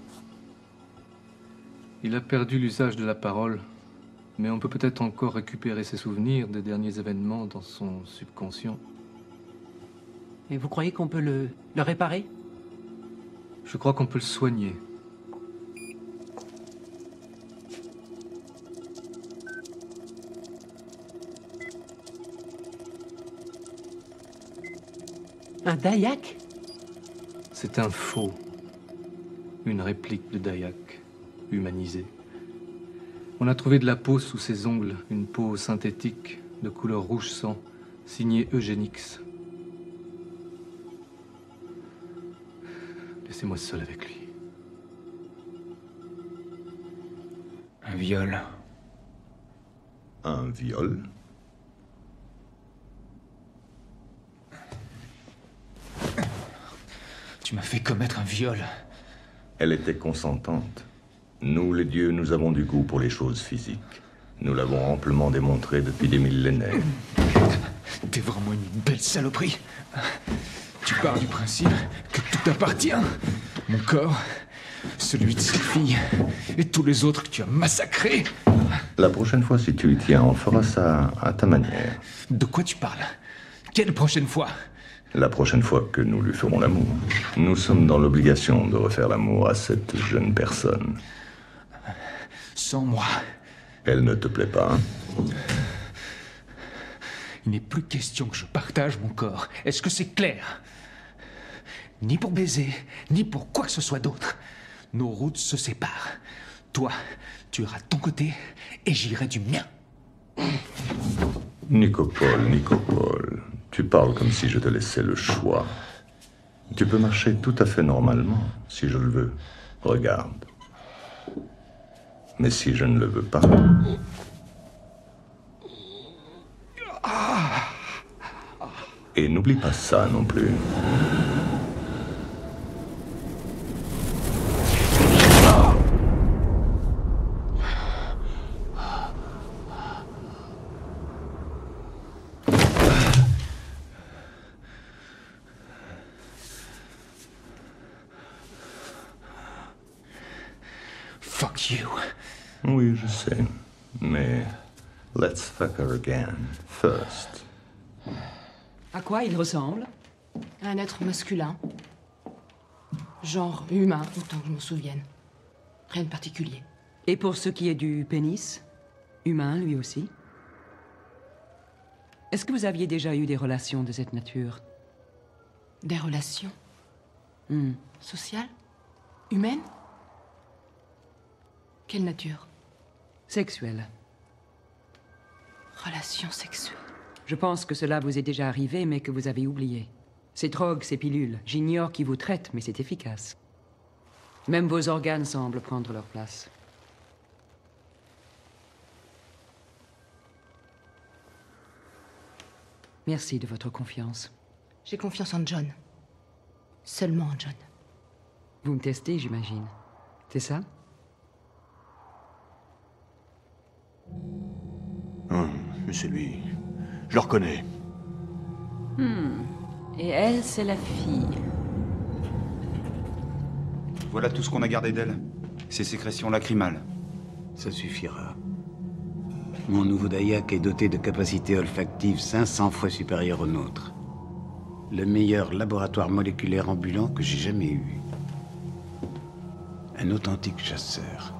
Il a perdu l'usage de la parole, mais on peut peut-être encore récupérer ses souvenirs des derniers événements dans son subconscient. Et vous croyez qu'on peut le, le réparer? Je crois qu'on peut le soigner. Un Dayak? C'est un faux. Une réplique de Dayak, humanisée. On a trouvé de la peau sous ses ongles, une peau synthétique, de couleur rouge sang, signée Eugénix. Laissez-moi seul avec lui. Un viol. Un viol? Tu m'as fait commettre un viol. Elle était consentante. Nous, les dieux, nous avons du goût pour les choses physiques. Nous l'avons amplement démontré depuis des millénaires. T'es vraiment une belle saloperie. Tu pars du principe que tout t'appartient. Mon corps, celui de cette fille, et tous les autres que tu as massacrés. La prochaine fois, si tu y tiens, on fera ça à ta manière. De quoi tu parles? Quelle prochaine fois? La prochaine fois que nous lui ferons l'amour. Nous sommes dans l'obligation de refaire l'amour à cette jeune personne. Sans moi. Elle ne te plaît pas, hein? Il n'est plus question que je partage mon corps. Est-ce que c'est clair? Ni pour baiser, ni pour quoi que ce soit d'autre. Nos routes se séparent. Toi, tu iras de ton côté et j'irai du mien. Nicopole, Nicopole, tu parles comme si je te laissais le choix. Tu peux marcher tout à fait normalement, si je le veux. Regarde. Mais si je ne le veux pas... Et n'oublie pas ça non plus. Fuck you. Oui, je sais. Mais let's fuck her again first. À quoi il ressemble? Un être masculin. Genre humain, autant que je me souvienne. Rien de particulier. Et pour ce qui est du pénis? Humain, lui aussi? Est-ce que vous aviez déjà eu des relations de cette nature? Des relations? Hmm. Sociales? Humaines? Quelle nature? Sexuelle. Relations sexuelles. Je pense que cela vous est déjà arrivé, mais que vous avez oublié. Ces drogues, ces pilules, j'ignore qui vous traite, mais c'est efficace. Même vos organes semblent prendre leur place. Merci de votre confiance. J'ai confiance en John. Seulement en John. Vous me testez, j'imagine. C'est ça? Hum, mais c'est lui. Je le reconnais. Hmm. Et elle, c'est la fille. Voilà tout ce qu'on a gardé d'elle. Ses sécrétions lacrymales. Ça suffira. Mon nouveau Dayak est doté de capacités olfactives cinq cents fois supérieures aux nôtres. Le meilleur laboratoire moléculaire ambulant que j'ai jamais eu. Un authentique chasseur.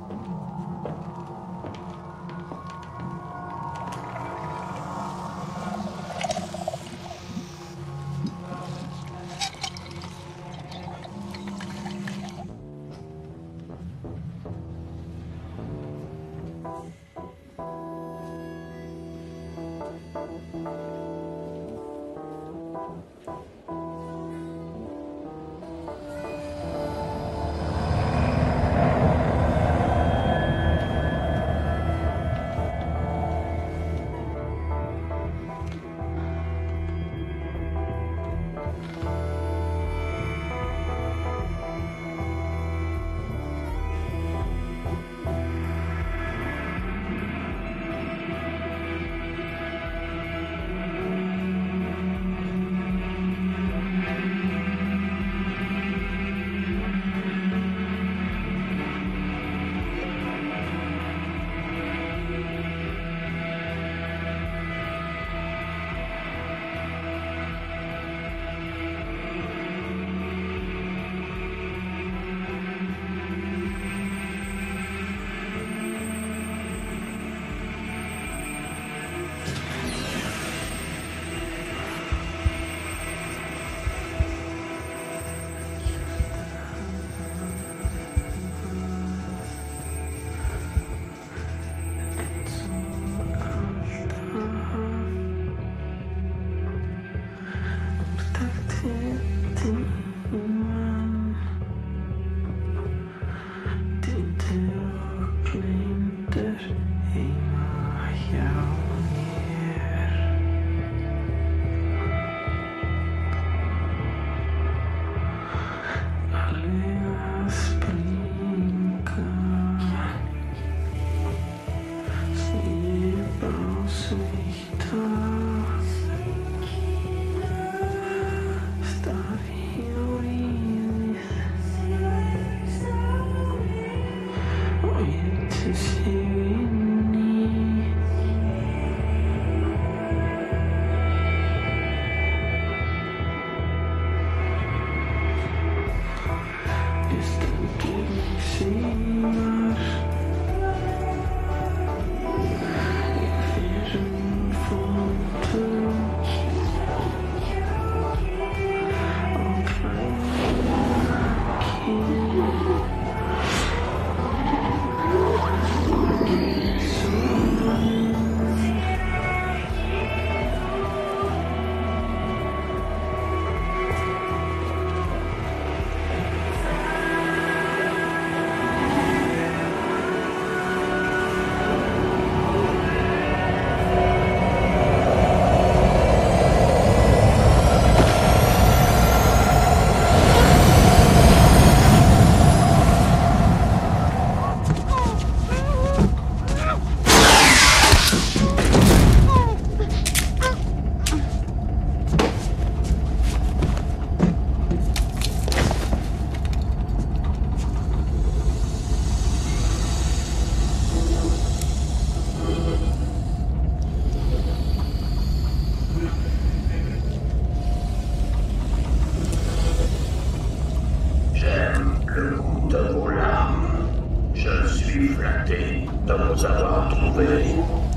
le goût de vos larmes. Je suis flatté de vous avoir trouvé.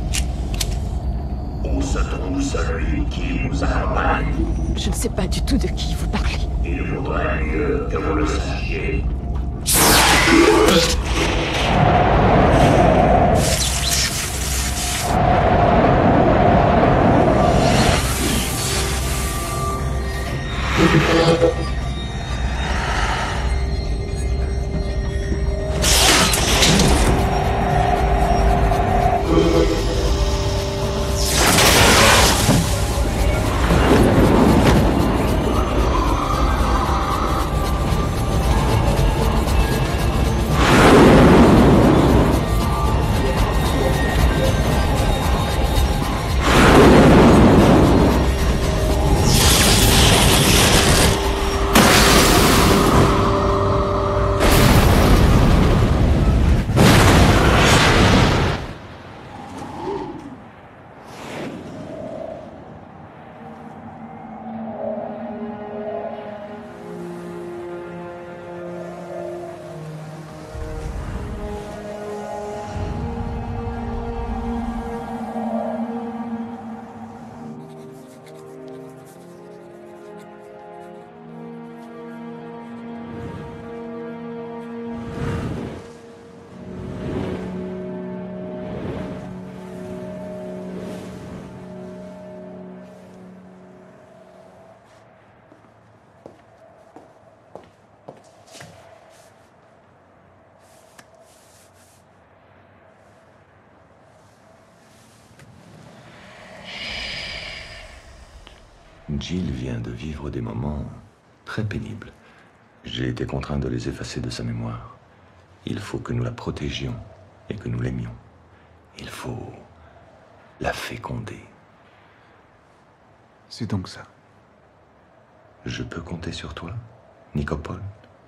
Où se trouve celui qui vous accompagne? Je ne sais pas du tout de qui vous parlez. Il vaudrait mieux que vous le sachiez. Jill vient de vivre des moments très pénibles. J'ai été contraint de les effacer de sa mémoire. Il faut que nous la protégions et que nous l'aimions. Il faut la féconder. C'est donc ça. Je peux compter sur toi, Nicopole?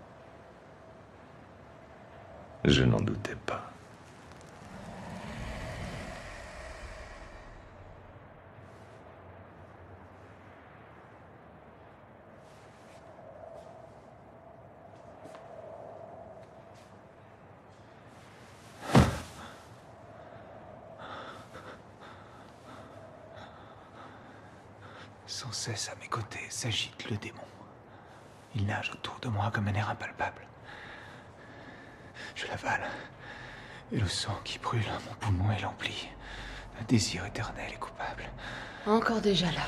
Je n'en doutais pas. Sans cesse à mes côtés s'agite le démon. Il nage autour de moi comme un air impalpable. Je l'avale, et le sang qui brûle à mon poumon est l'empli d'un désir éternel et coupable. Encore déjà là.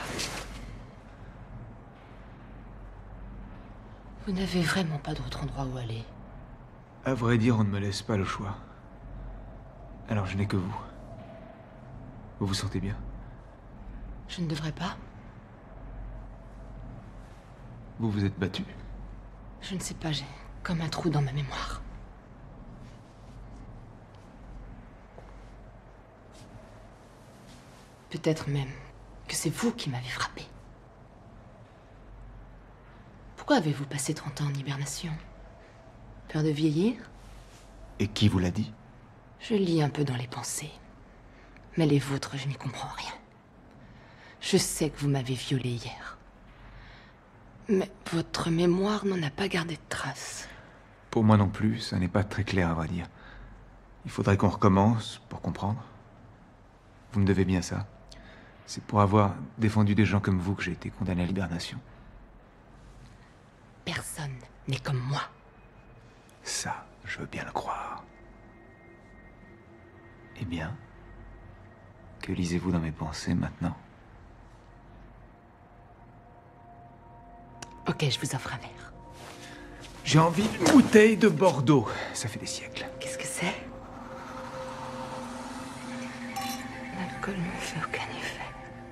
Vous n'avez vraiment pas d'autre endroit où aller. À vrai dire, on ne me laisse pas le choix. Alors je n'ai que vous. Vous vous sentez bien? Je ne devrais pas. Vous vous êtes battu? Je ne sais pas, j'ai comme un trou dans ma mémoire. Peut-être même que c'est vous qui m'avez frappé. Pourquoi avez-vous passé trente ans en hibernation? Peur de vieillir? Et qui vous l'a dit? Je lis un peu dans les pensées. Mais les vôtres, je n'y comprends rien. Je sais que vous m'avez violée hier. Mais votre mémoire n'en a pas gardé de traces. Pour moi non plus, ça n'est pas très clair à vrai dire. Il faudrait qu'on recommence pour comprendre. Vous me devez bien ça. C'est pour avoir défendu des gens comme vous que j'ai été condamné à l'hibernation. Personne n'est comme moi. Ça, je veux bien le croire. Eh bien, que lisez-vous dans mes pensées maintenant? Ok, je vous offre un verre. J'ai envie d'une bouteille de Bordeaux. Ça fait des siècles. Qu'est-ce que c'est? L'alcool ne me fait aucun effet.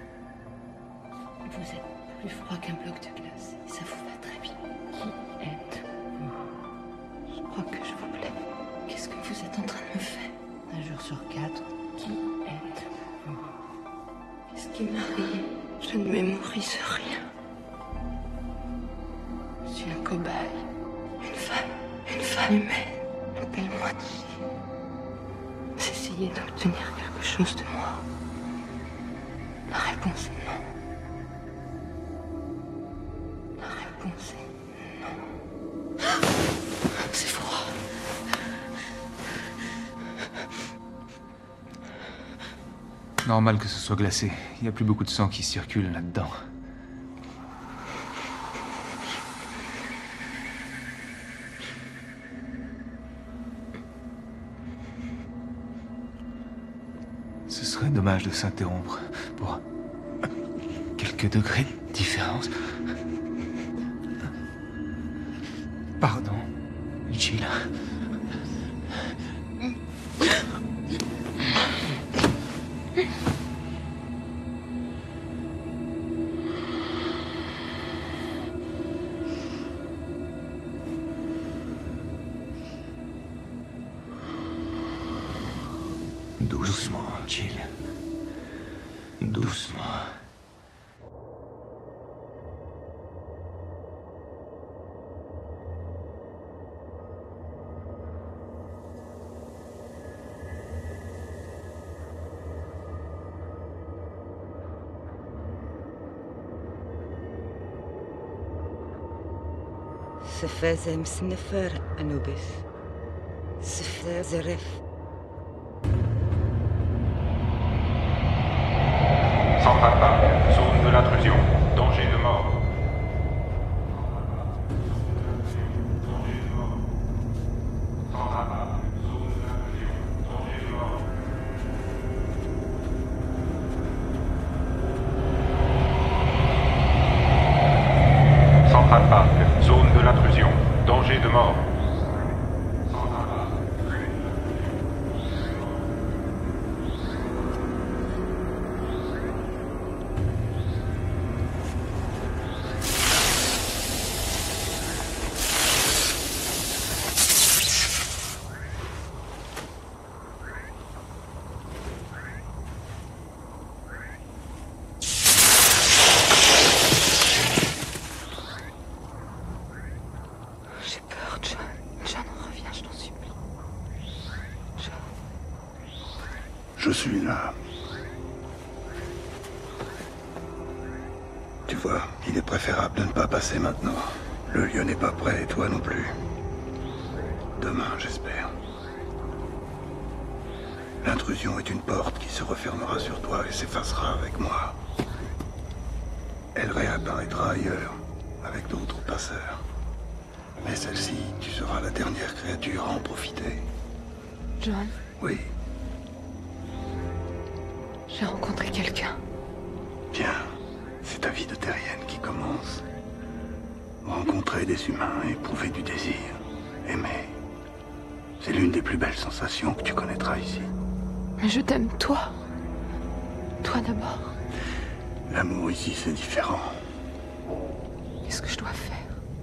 Vous êtes plus froid qu'un bloc de glace. Et ça vous va très bien. Qui êtes-vous? Je crois que je vous plais. Qu'est-ce que vous êtes en train de me faire? Un jour sur quatre. Qui êtes-vous? Qu'est-ce qui m'arrive? Je ne mémorise rien. Je suis un cobaye. Une femme. Une femme humaine. Appelle-moi Jill. Vous essayez d'obtenir quelque chose de moi. La réponse est non. La réponse est non. C'est Normal que ce soit glacé. Il n'y a plus beaucoup de sang qui circule là-dedans. Ce serait dommage de s'interrompre pour quelques degrés de différence. Pardon, Jill. Doucement, Jill. Doucement. سفازم سنفر أنوبس سفر زرف Central Park, zone de l'intrusion, danger de mort. Central Park, zone de l'intrusion, danger de mort. Je suis là. Tu vois, il est préférable de ne pas passer maintenant. Le lieu n'est pas prêt et toi non plus. Demain, j'espère. L'intrusion est une porte qui se refermera sur toi et s'effacera avec moi. Elle réapparaîtra ailleurs, avec d'autres passeurs. Mais celle-ci, tu seras la dernière créature à en profiter. John, Oui, j'ai rencontré quelqu'un. bien. C'est ta vie de terrienne qui commence. Rencontrer des humains, éprouver du désir, aimer. C'est l'une des plus belles sensations que tu connaîtras ici. Mais je t'aime, toi. Toi d'abord. L'amour ici, c'est différent. Qu'est-ce que je dois faire?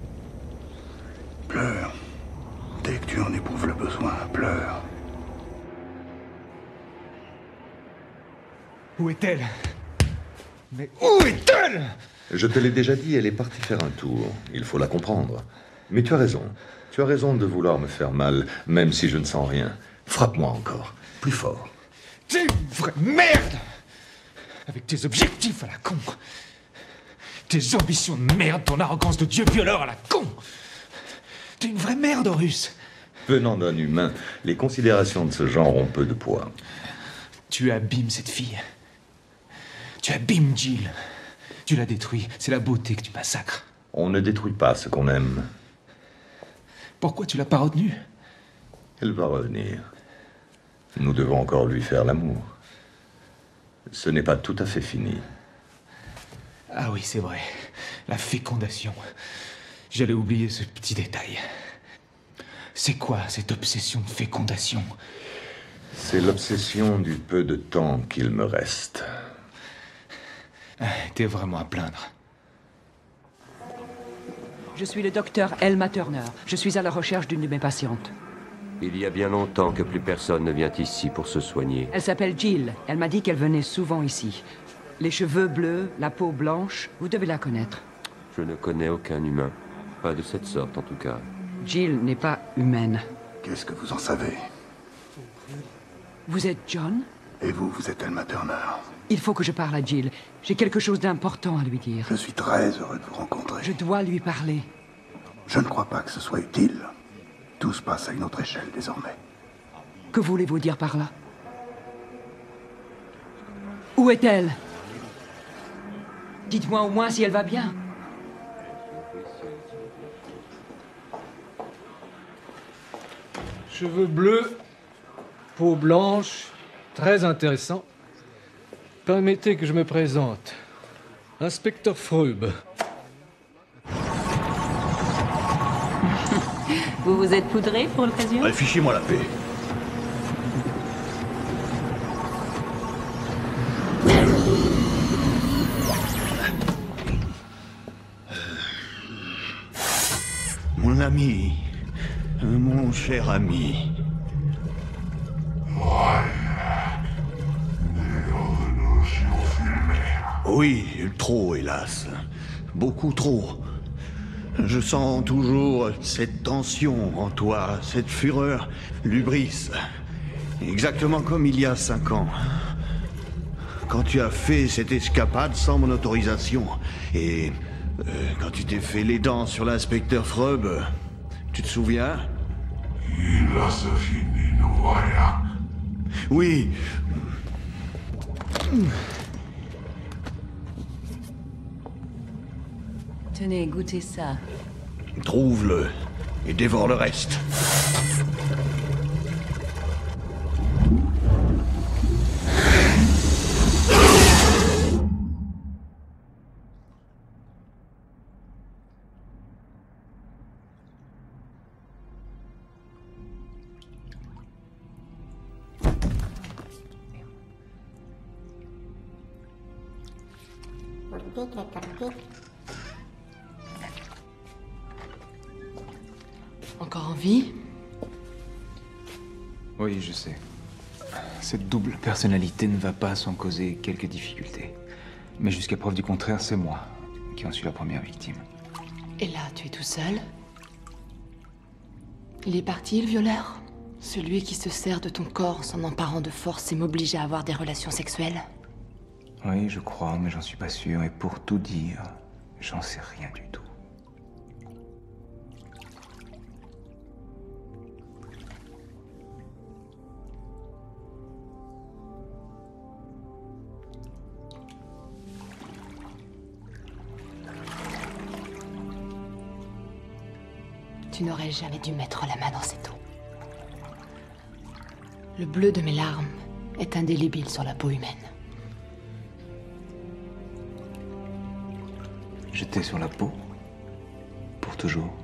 Pleure. Dès que tu en éprouves le besoin, pleure. Où est-elle? Mais où est-elle? Je te l'ai déjà dit, elle est partie faire un tour. Il faut la comprendre. Mais tu as raison. Tu as raison de vouloir me faire mal, même si je ne sens rien. Frappe-moi encore. Plus fort. T'es une vraie merde! Avec tes objectifs à la con. Tes ambitions de merde, ton arrogance de dieu violeur à la con. T'es une vraie merde, Horus. Venant d'un humain, les considérations de ce genre ont peu de poids. Tu abîmes cette fille. Tu abîmes Jill. Tu la détruis. C'est la beauté que tu massacres. On ne détruit pas ce qu'on aime. Pourquoi tu l'as pas retenue? Elle va revenir. Nous devons encore lui faire l'amour. Ce n'est pas tout à fait fini. Ah oui, c'est vrai. La fécondation. J'allais oublier ce petit détail. C'est quoi cette obsession de fécondation? C'est l'obsession du peu de temps qu'il me reste. T'es vraiment à plaindre. Je suis le docteur Elma Turner. Je suis à la recherche d'une de mes patientes. Il y a bien longtemps que plus personne ne vient ici pour se soigner. Elle s'appelle Jill. Elle m'a dit qu'elle venait souvent ici. Les cheveux bleus, la peau blanche, vous devez la connaître. Je ne connais aucun humain. Pas de cette sorte, en tout cas. Jill n'est pas humaine. Qu'est-ce que vous en savez? Vous êtes John? Et vous, vous êtes Elma Turner. Il faut que je parle à Jill. J'ai quelque chose d'important à lui dire. Je suis très heureux de vous rencontrer. Je dois lui parler. Je ne crois pas que ce soit utile. Tout se passe à une autre échelle désormais. Que voulez-vous dire par là? Où est-elle? Dites-moi au moins si elle va bien. Cheveux bleus, peau blanche, très intéressant. Permettez que je me présente. Inspecteur Freub. Vous vous êtes poudré pour l'occasion? Allez, fichez-moi la paix. Mon ami, mon cher ami. Oui, trop, hélas. Beaucoup trop. Je sens toujours cette tension en toi, cette fureur, l'hubris. Exactement comme il y a cinq ans. Quand tu as fait cette escapade sans mon autorisation. Et euh, quand tu t'es fait les dents sur l'inspecteur Freub, tu te souviens? Oui. Tenez, goûtez ça. Trouve-le et dévore le reste. Encore en vie? Oui, je sais. Cette double personnalité ne va pas sans causer quelques difficultés. Mais jusqu'à preuve du contraire, c'est moi qui en suis la première victime. Et là, tu es tout seul? Il est parti, le violeur? Celui qui se sert de ton corps en s'en emparant de force et m'oblige à avoir des relations sexuelles? Oui, je crois, mais j'en suis pas sûr. Et pour tout dire, j'en sais rien du tout. Tu n'aurais jamais dû mettre la main dans cette eau. Le bleu de mes larmes est indélébile sur la peau humaine. J'étais sur la peau. Pour toujours.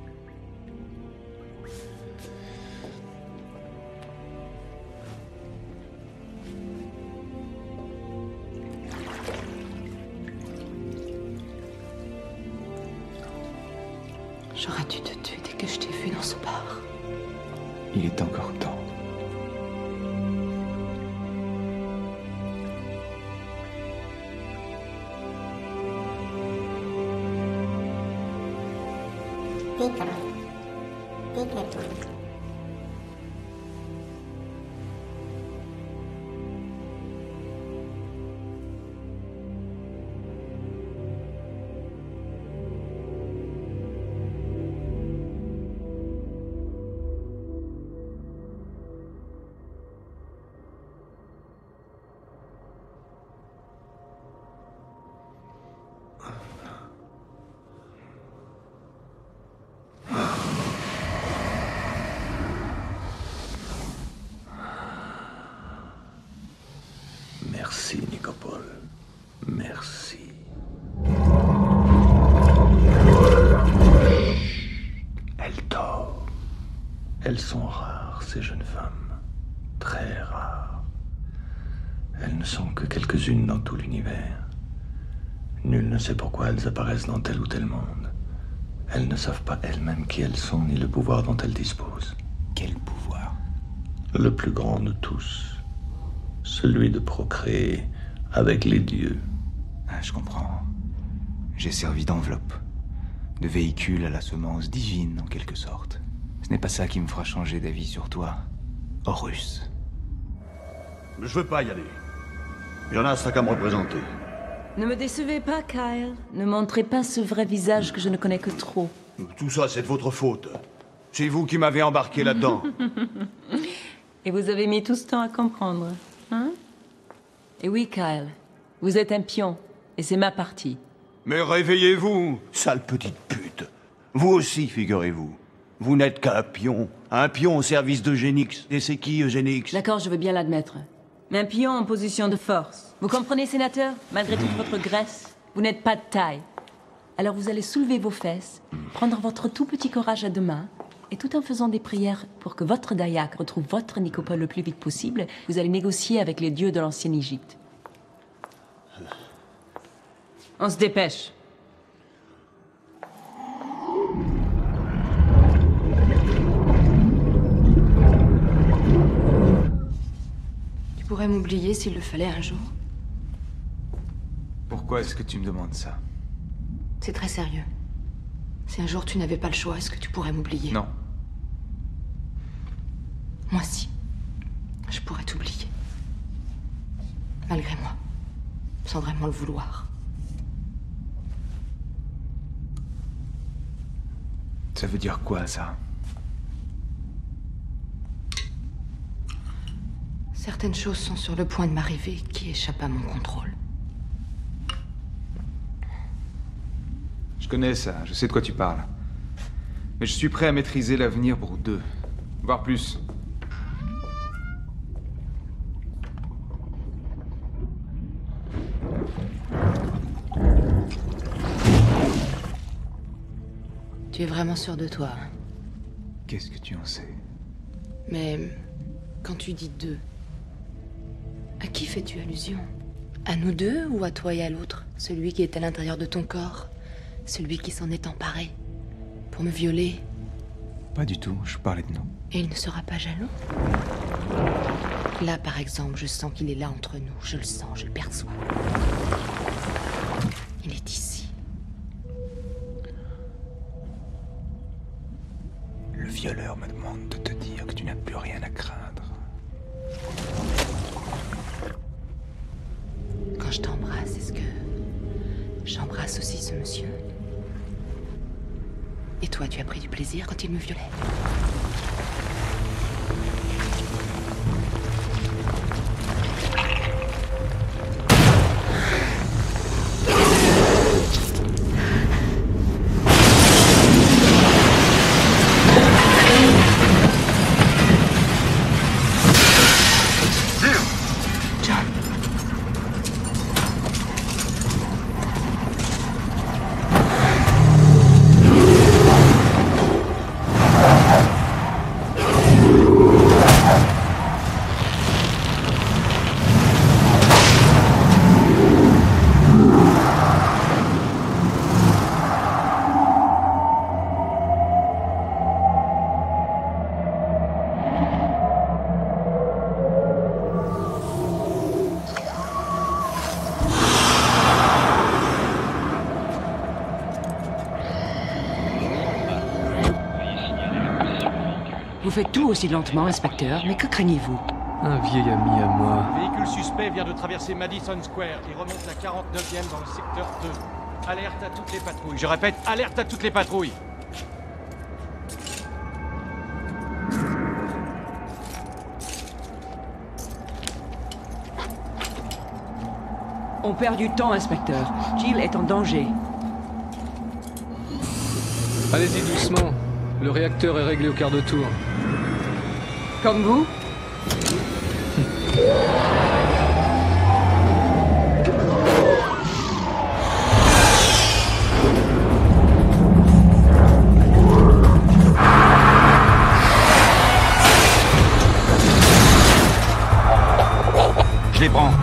J'aurais dû te tuer dès que je t'ai vu dans ce bar. Il est encore temps. Merci, Nicopole. Merci. Elle dort. Elles sont rares, ces jeunes femmes. Très rares. Elles ne sont que quelques-unes dans tout l'univers. Nul ne sait pourquoi elles apparaissent dans tel ou tel monde. Elles ne savent pas elles-mêmes qui elles sont, ni le pouvoir dont elles disposent. Quel pouvoir? Le plus grand de tous. Celui de procréer avec les dieux. Ah, je comprends. J'ai servi d'enveloppe, de véhicule à la semence divine, en quelque sorte. Ce n'est pas ça qui me fera changer d'avis sur toi, Horus. Je veux pas y aller. Il y en a ça qu'à me représenter. Ne me décevez pas, Kyle. Ne montrez pas ce vrai visage que je ne connais que trop. Tout ça, c'est de votre faute. C'est vous qui m'avez embarqué là-dedans. Et vous avez mis tout ce temps à comprendre, hein? Et oui, Kyle. Vous êtes un pion. Et c'est ma partie. Mais réveillez-vous, sale petite pute. Vous aussi, figurez-vous. Vous n'êtes qu'un pion. Un pion au service d'Eugénix. Et c'est qui, Eugénix? D'accord, je veux bien l'admettre. Mais un pion en position de force. Vous comprenez, sénateur? Malgré toute votre graisse, vous n'êtes pas de taille. Alors vous allez soulever vos fesses, prendre votre tout petit courage à deux mains, et tout en faisant des prières pour que votre Dayak retrouve votre Nicopole le plus vite possible, vous allez négocier avec les dieux de l'ancienne Égypte. On se dépêche. Tu pourrais m'oublier s'il le fallait un jour. Pourquoi est-ce que tu me demandes ça? C'est très sérieux. Si un jour tu n'avais pas le choix, est-ce que tu pourrais m'oublier? Non. Moi si. Je pourrais t'oublier. Malgré moi. Sans vraiment le vouloir. Ça veut dire quoi, ça? Certaines choses sont sur le point de m'arriver qui échappent à mon contrôle. Je connais ça, je sais de quoi tu parles. Mais je suis prêt à maîtriser l'avenir pour deux. Voire plus. Tu es vraiment sûr de toi? Qu'est-ce que tu en sais? Mais quand tu dis deux, à qui fais-tu allusion? À nous deux ou à toi et à l'autre? Celui qui est à l'intérieur de ton corps? Celui qui s'en est emparé? Pour me violer? Pas du tout, je parlais de nous. Et il ne sera pas jaloux? Là, par exemple, je sens qu'il est là entre nous. Je le sens, je le perçois. Il est ici. Le violeur me demande de te dire que tu n'as plus rien à craindre. Quand je t'embrasse, est-ce que j'embrasse aussi ce monsieur? Et toi, tu as pris du plaisir quand il me violait? Vous faites tout aussi lentement, inspecteur, mais que craignez-vous? Un vieil ami à moi. Le véhicule suspect vient de traverser Madison Square et remonte la quarante-neuvième dans le secteur deux. Alerte à toutes les patrouilles. Je répète, alerte à toutes les patrouilles. On perd du temps, inspecteur. Jill est en danger. Allez-y doucement. Le réacteur est réglé au quart de tour. Comme vous? Je les prends.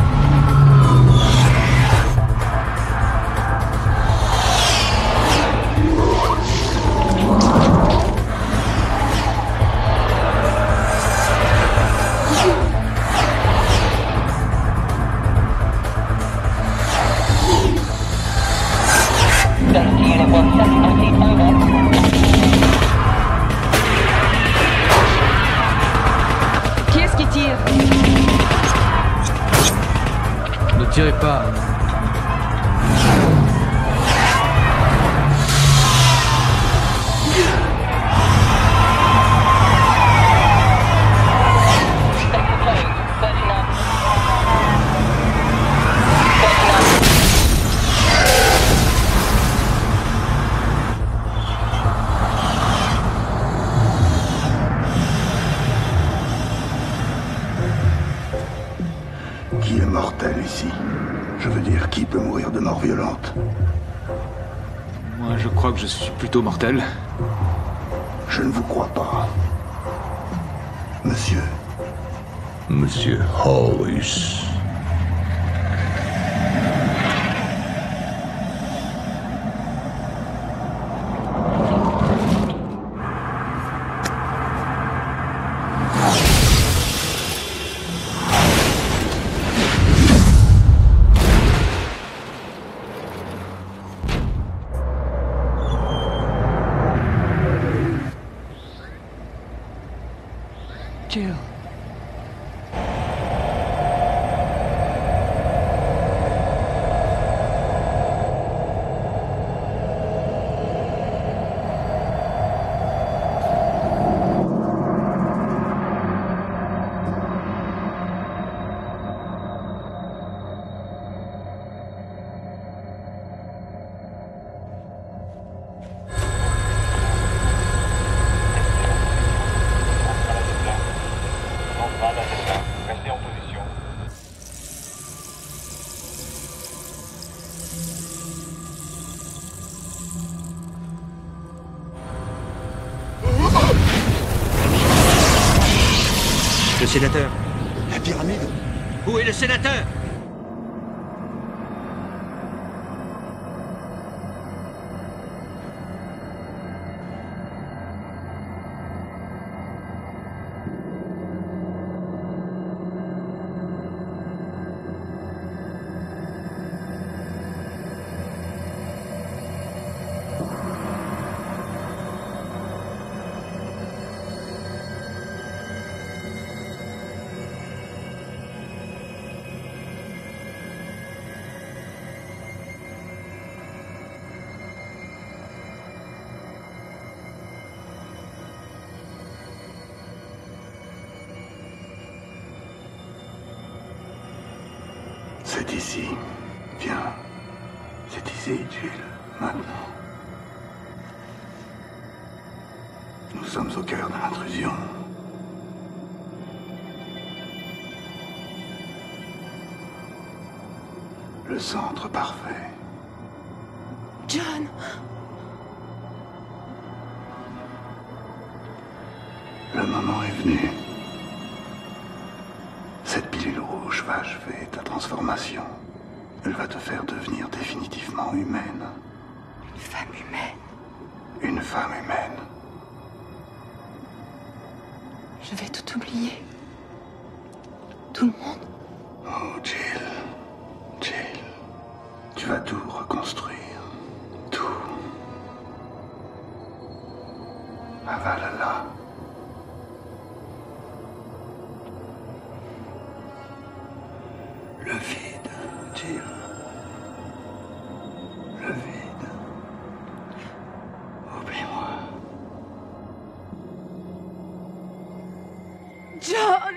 Qui est-ce qui tire? Ne tirez pas. mortel ici. Je veux dire, qui peut mourir de mort violente? Moi, je crois que je suis plutôt mortel. Je ne vous crois pas. Monsieur. Monsieur Horus. Jill. Restez en position. Le sénateur. La pyramide? Où est le sénateur? C'est ici. Viens. C'est ici, Jill. Maintenant. Nous sommes au cœur de l'intrusion. Le centre parfait. John! Le moment est venu. Cette pilule rouge va achever ta transformation. Elle va te faire devenir définitivement humaine. Une femme humaine. Une femme humaine. Je vais tout oublier. Tout le monde. Oh, Jill. Jill. Tu vas tout reconstruire. Tout. Avalala. Le vide, Jill. Le vide. Oublie-moi. John!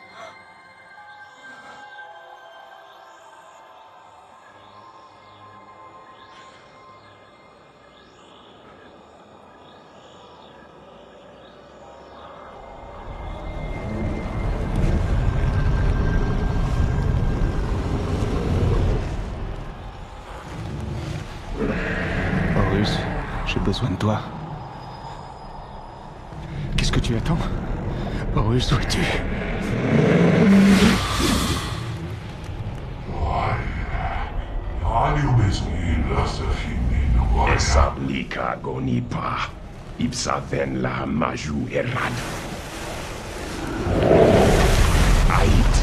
Horus, j'ai besoin de toi. Qu'est-ce que tu attends? Horus, où es-tu? Esablika gonipa, ipsa ven la maju erad. Ait.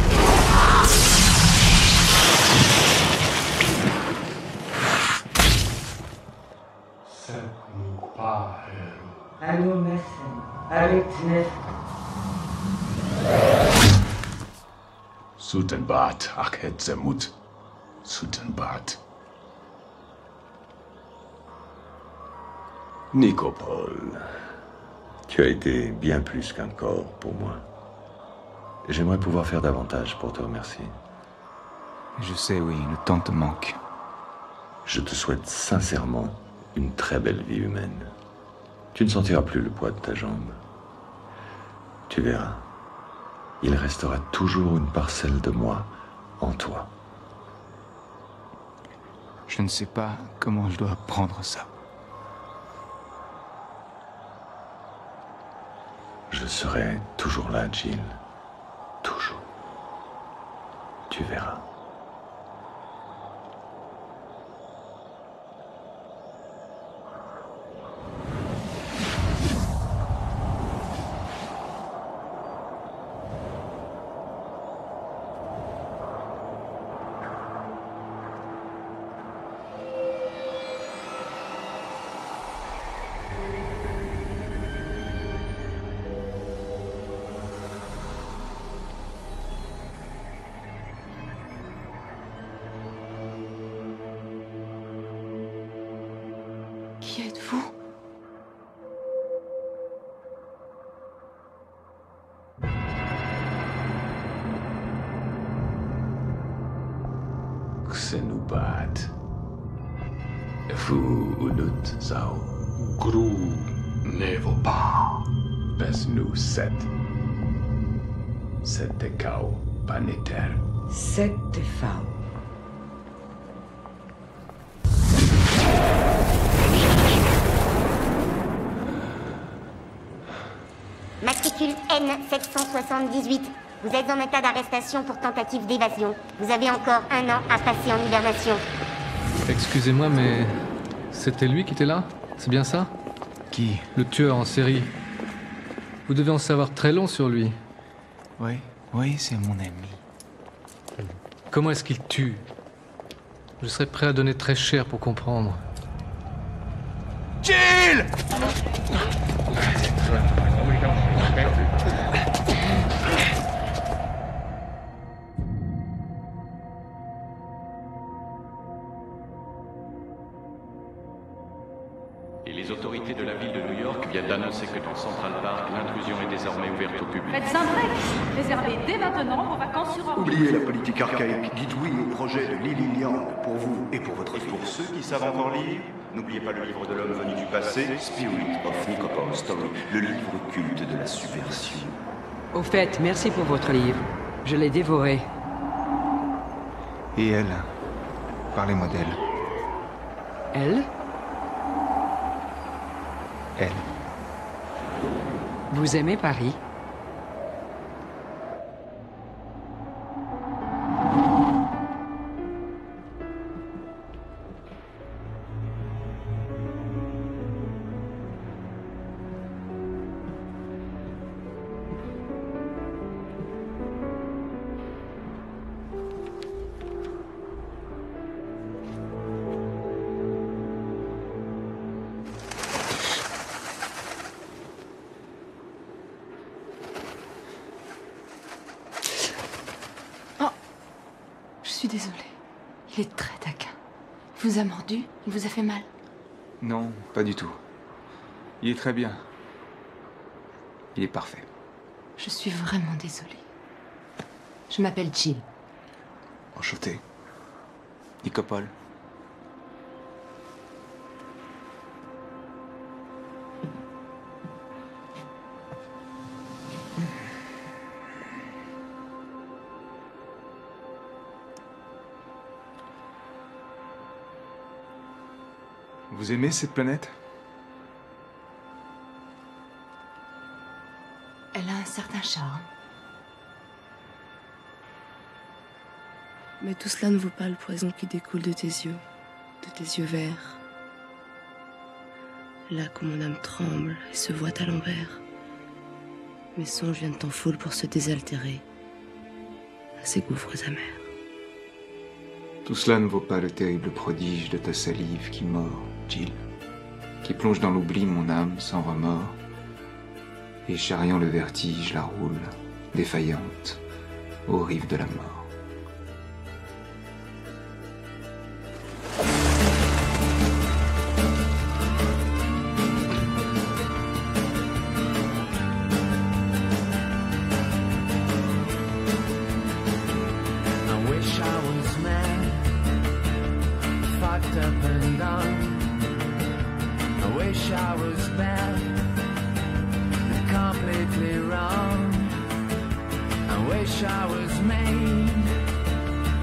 Sutenbat, Akhet Zemut. Sutenbat. Nicopole, tu as été bien plus qu'un corps pour moi. J'aimerais pouvoir faire davantage pour te remercier. Je sais, oui, le temps te manque. Je te souhaite sincèrement une très belle vie humaine. Tu ne sentiras plus le poids de ta jambe. Tu verras, il restera toujours une parcelle de moi en toi. Je ne sais pas comment je dois prendre ça. Je serai toujours là, Jill. Toujours. Tu verras. Qui êtes-vous? Xenobat. Fu unut zau. Gru nevopa. Bes nu set. Set de kau paneter. Set de fau. Matricule N sept cent soixante-dix-huit. Vous êtes en état d'arrestation pour tentative d'évasion. Vous avez encore un an à passer en hibernation. Excusez-moi, mais c'était lui qui était là? C'est bien ça? Qui? Le tueur en série. Vous devez en savoir très long sur lui. Oui, oui, c'est mon ami. Comment est-ce qu'il tue? Je serais prêt à donner très cher pour comprendre. Jill! Et les autorités de la ville de New York viennent d'annoncer que dans Central Park, l'intrusion est désormais ouverte au public. Faites un break. Réservez dès maintenant vos vacances sur Orbit. Oubliez la politique archaïque. Dites oui au projet de Lily Liang pour vous et pour votre Et fils. pour ceux qui savent encore lire, n'oubliez pas le livre de l'homme venu du passé, Spirit of Nicopol Story, le livre culte de la subversion. Au fait, merci pour votre livre. Je l'ai dévoré. Et elle? Parlez-moi d'elle. Elle? Elle. Vous aimez Paris? Je suis désolée. Il est très taquin. Il vous a mordu? Il vous a fait mal? Non, pas du tout. Il est très bien. Il est parfait. Je suis vraiment désolée. Je m'appelle Jill. Enchanté. Nicopol. Vous aimez cette planète? Elle a un certain charme. Mais tout cela ne vaut pas le poison qui découle de tes yeux, de tes yeux verts. Là que mon âme tremble et se voit à l'envers, mes songes viennent en foule pour se désaltérer à ces gouffres amers. Tout cela ne vaut pas le terrible prodige de ta salive qui mord, Jill, qui plonge dans l'oubli mon âme sans remords, et charriant le vertige la roule, défaillante, aux rives de la mort. I was made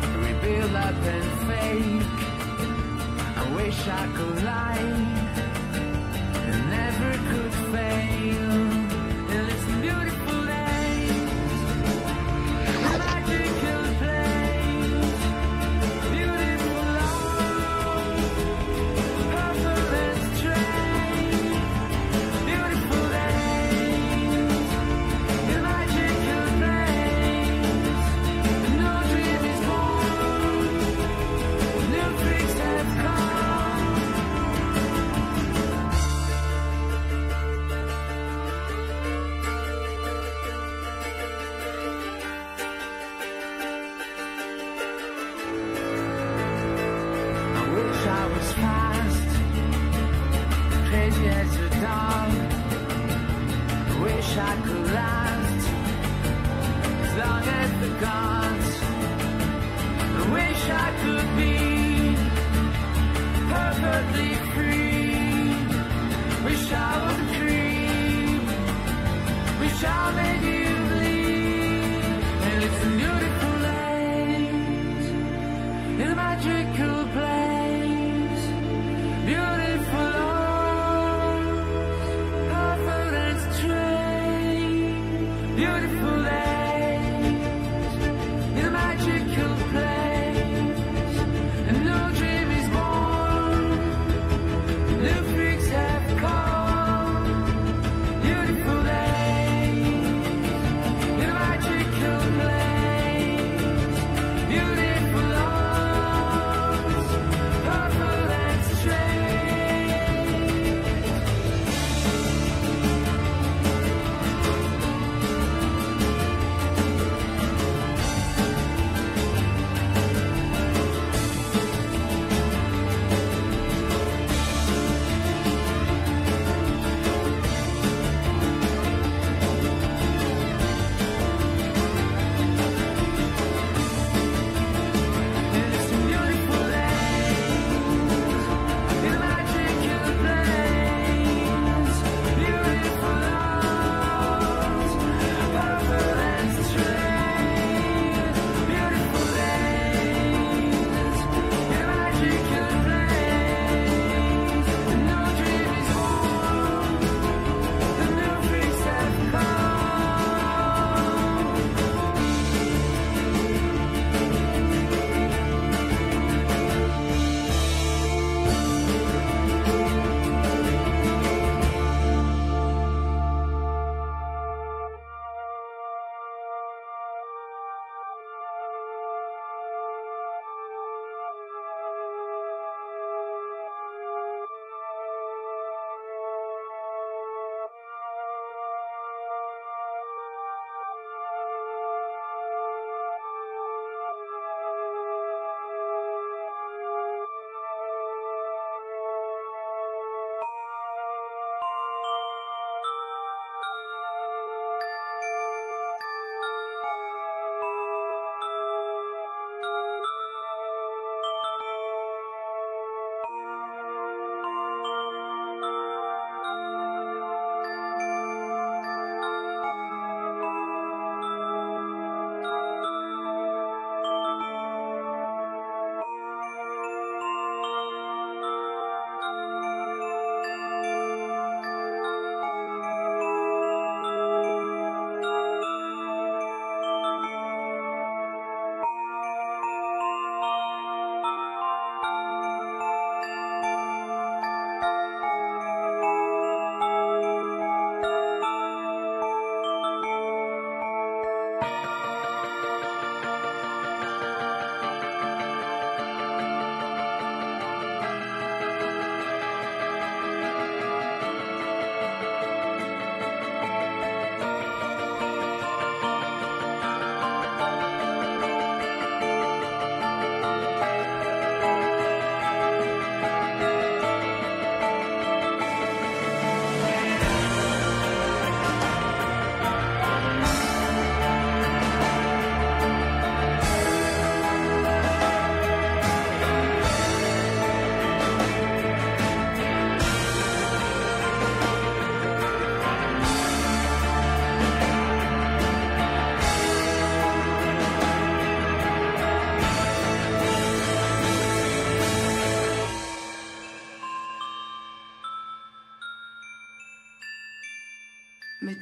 build up and fake. I wish I could lie and never could fail. And it's a beautiful days, a magical place, beautiful love, purple and strange, beautiful days, a magical place, no dream is born, new freaks have come. I wish I was fast, crazy as a dog. I wish I could last as long as the gods. I wish I could be perfectly free. Wish I was a dream. Wish I made you believe. And it's a beautiful place, in a magical place, beautiful loves, perfect and strange, beautiful days, in a magical place, and no dream is born, new freaks have come, beautiful days, in a magical place, beautiful loves, purple and strange.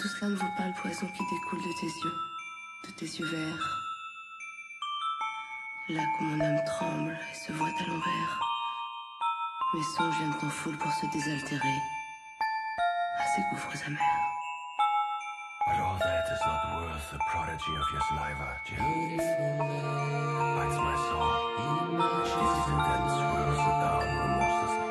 tout cela ne vaut pas le poison qui découle de tes yeux, de tes yeux verts. Là où mon âme tremble et se voit à l'envers. Mes songes viennent en foule pour se désaltérer à ces gouffres amers. But all that is not worth the prodigy of your saliva, Jill. Bites my soul. It is intense, swirls it down remorselessly.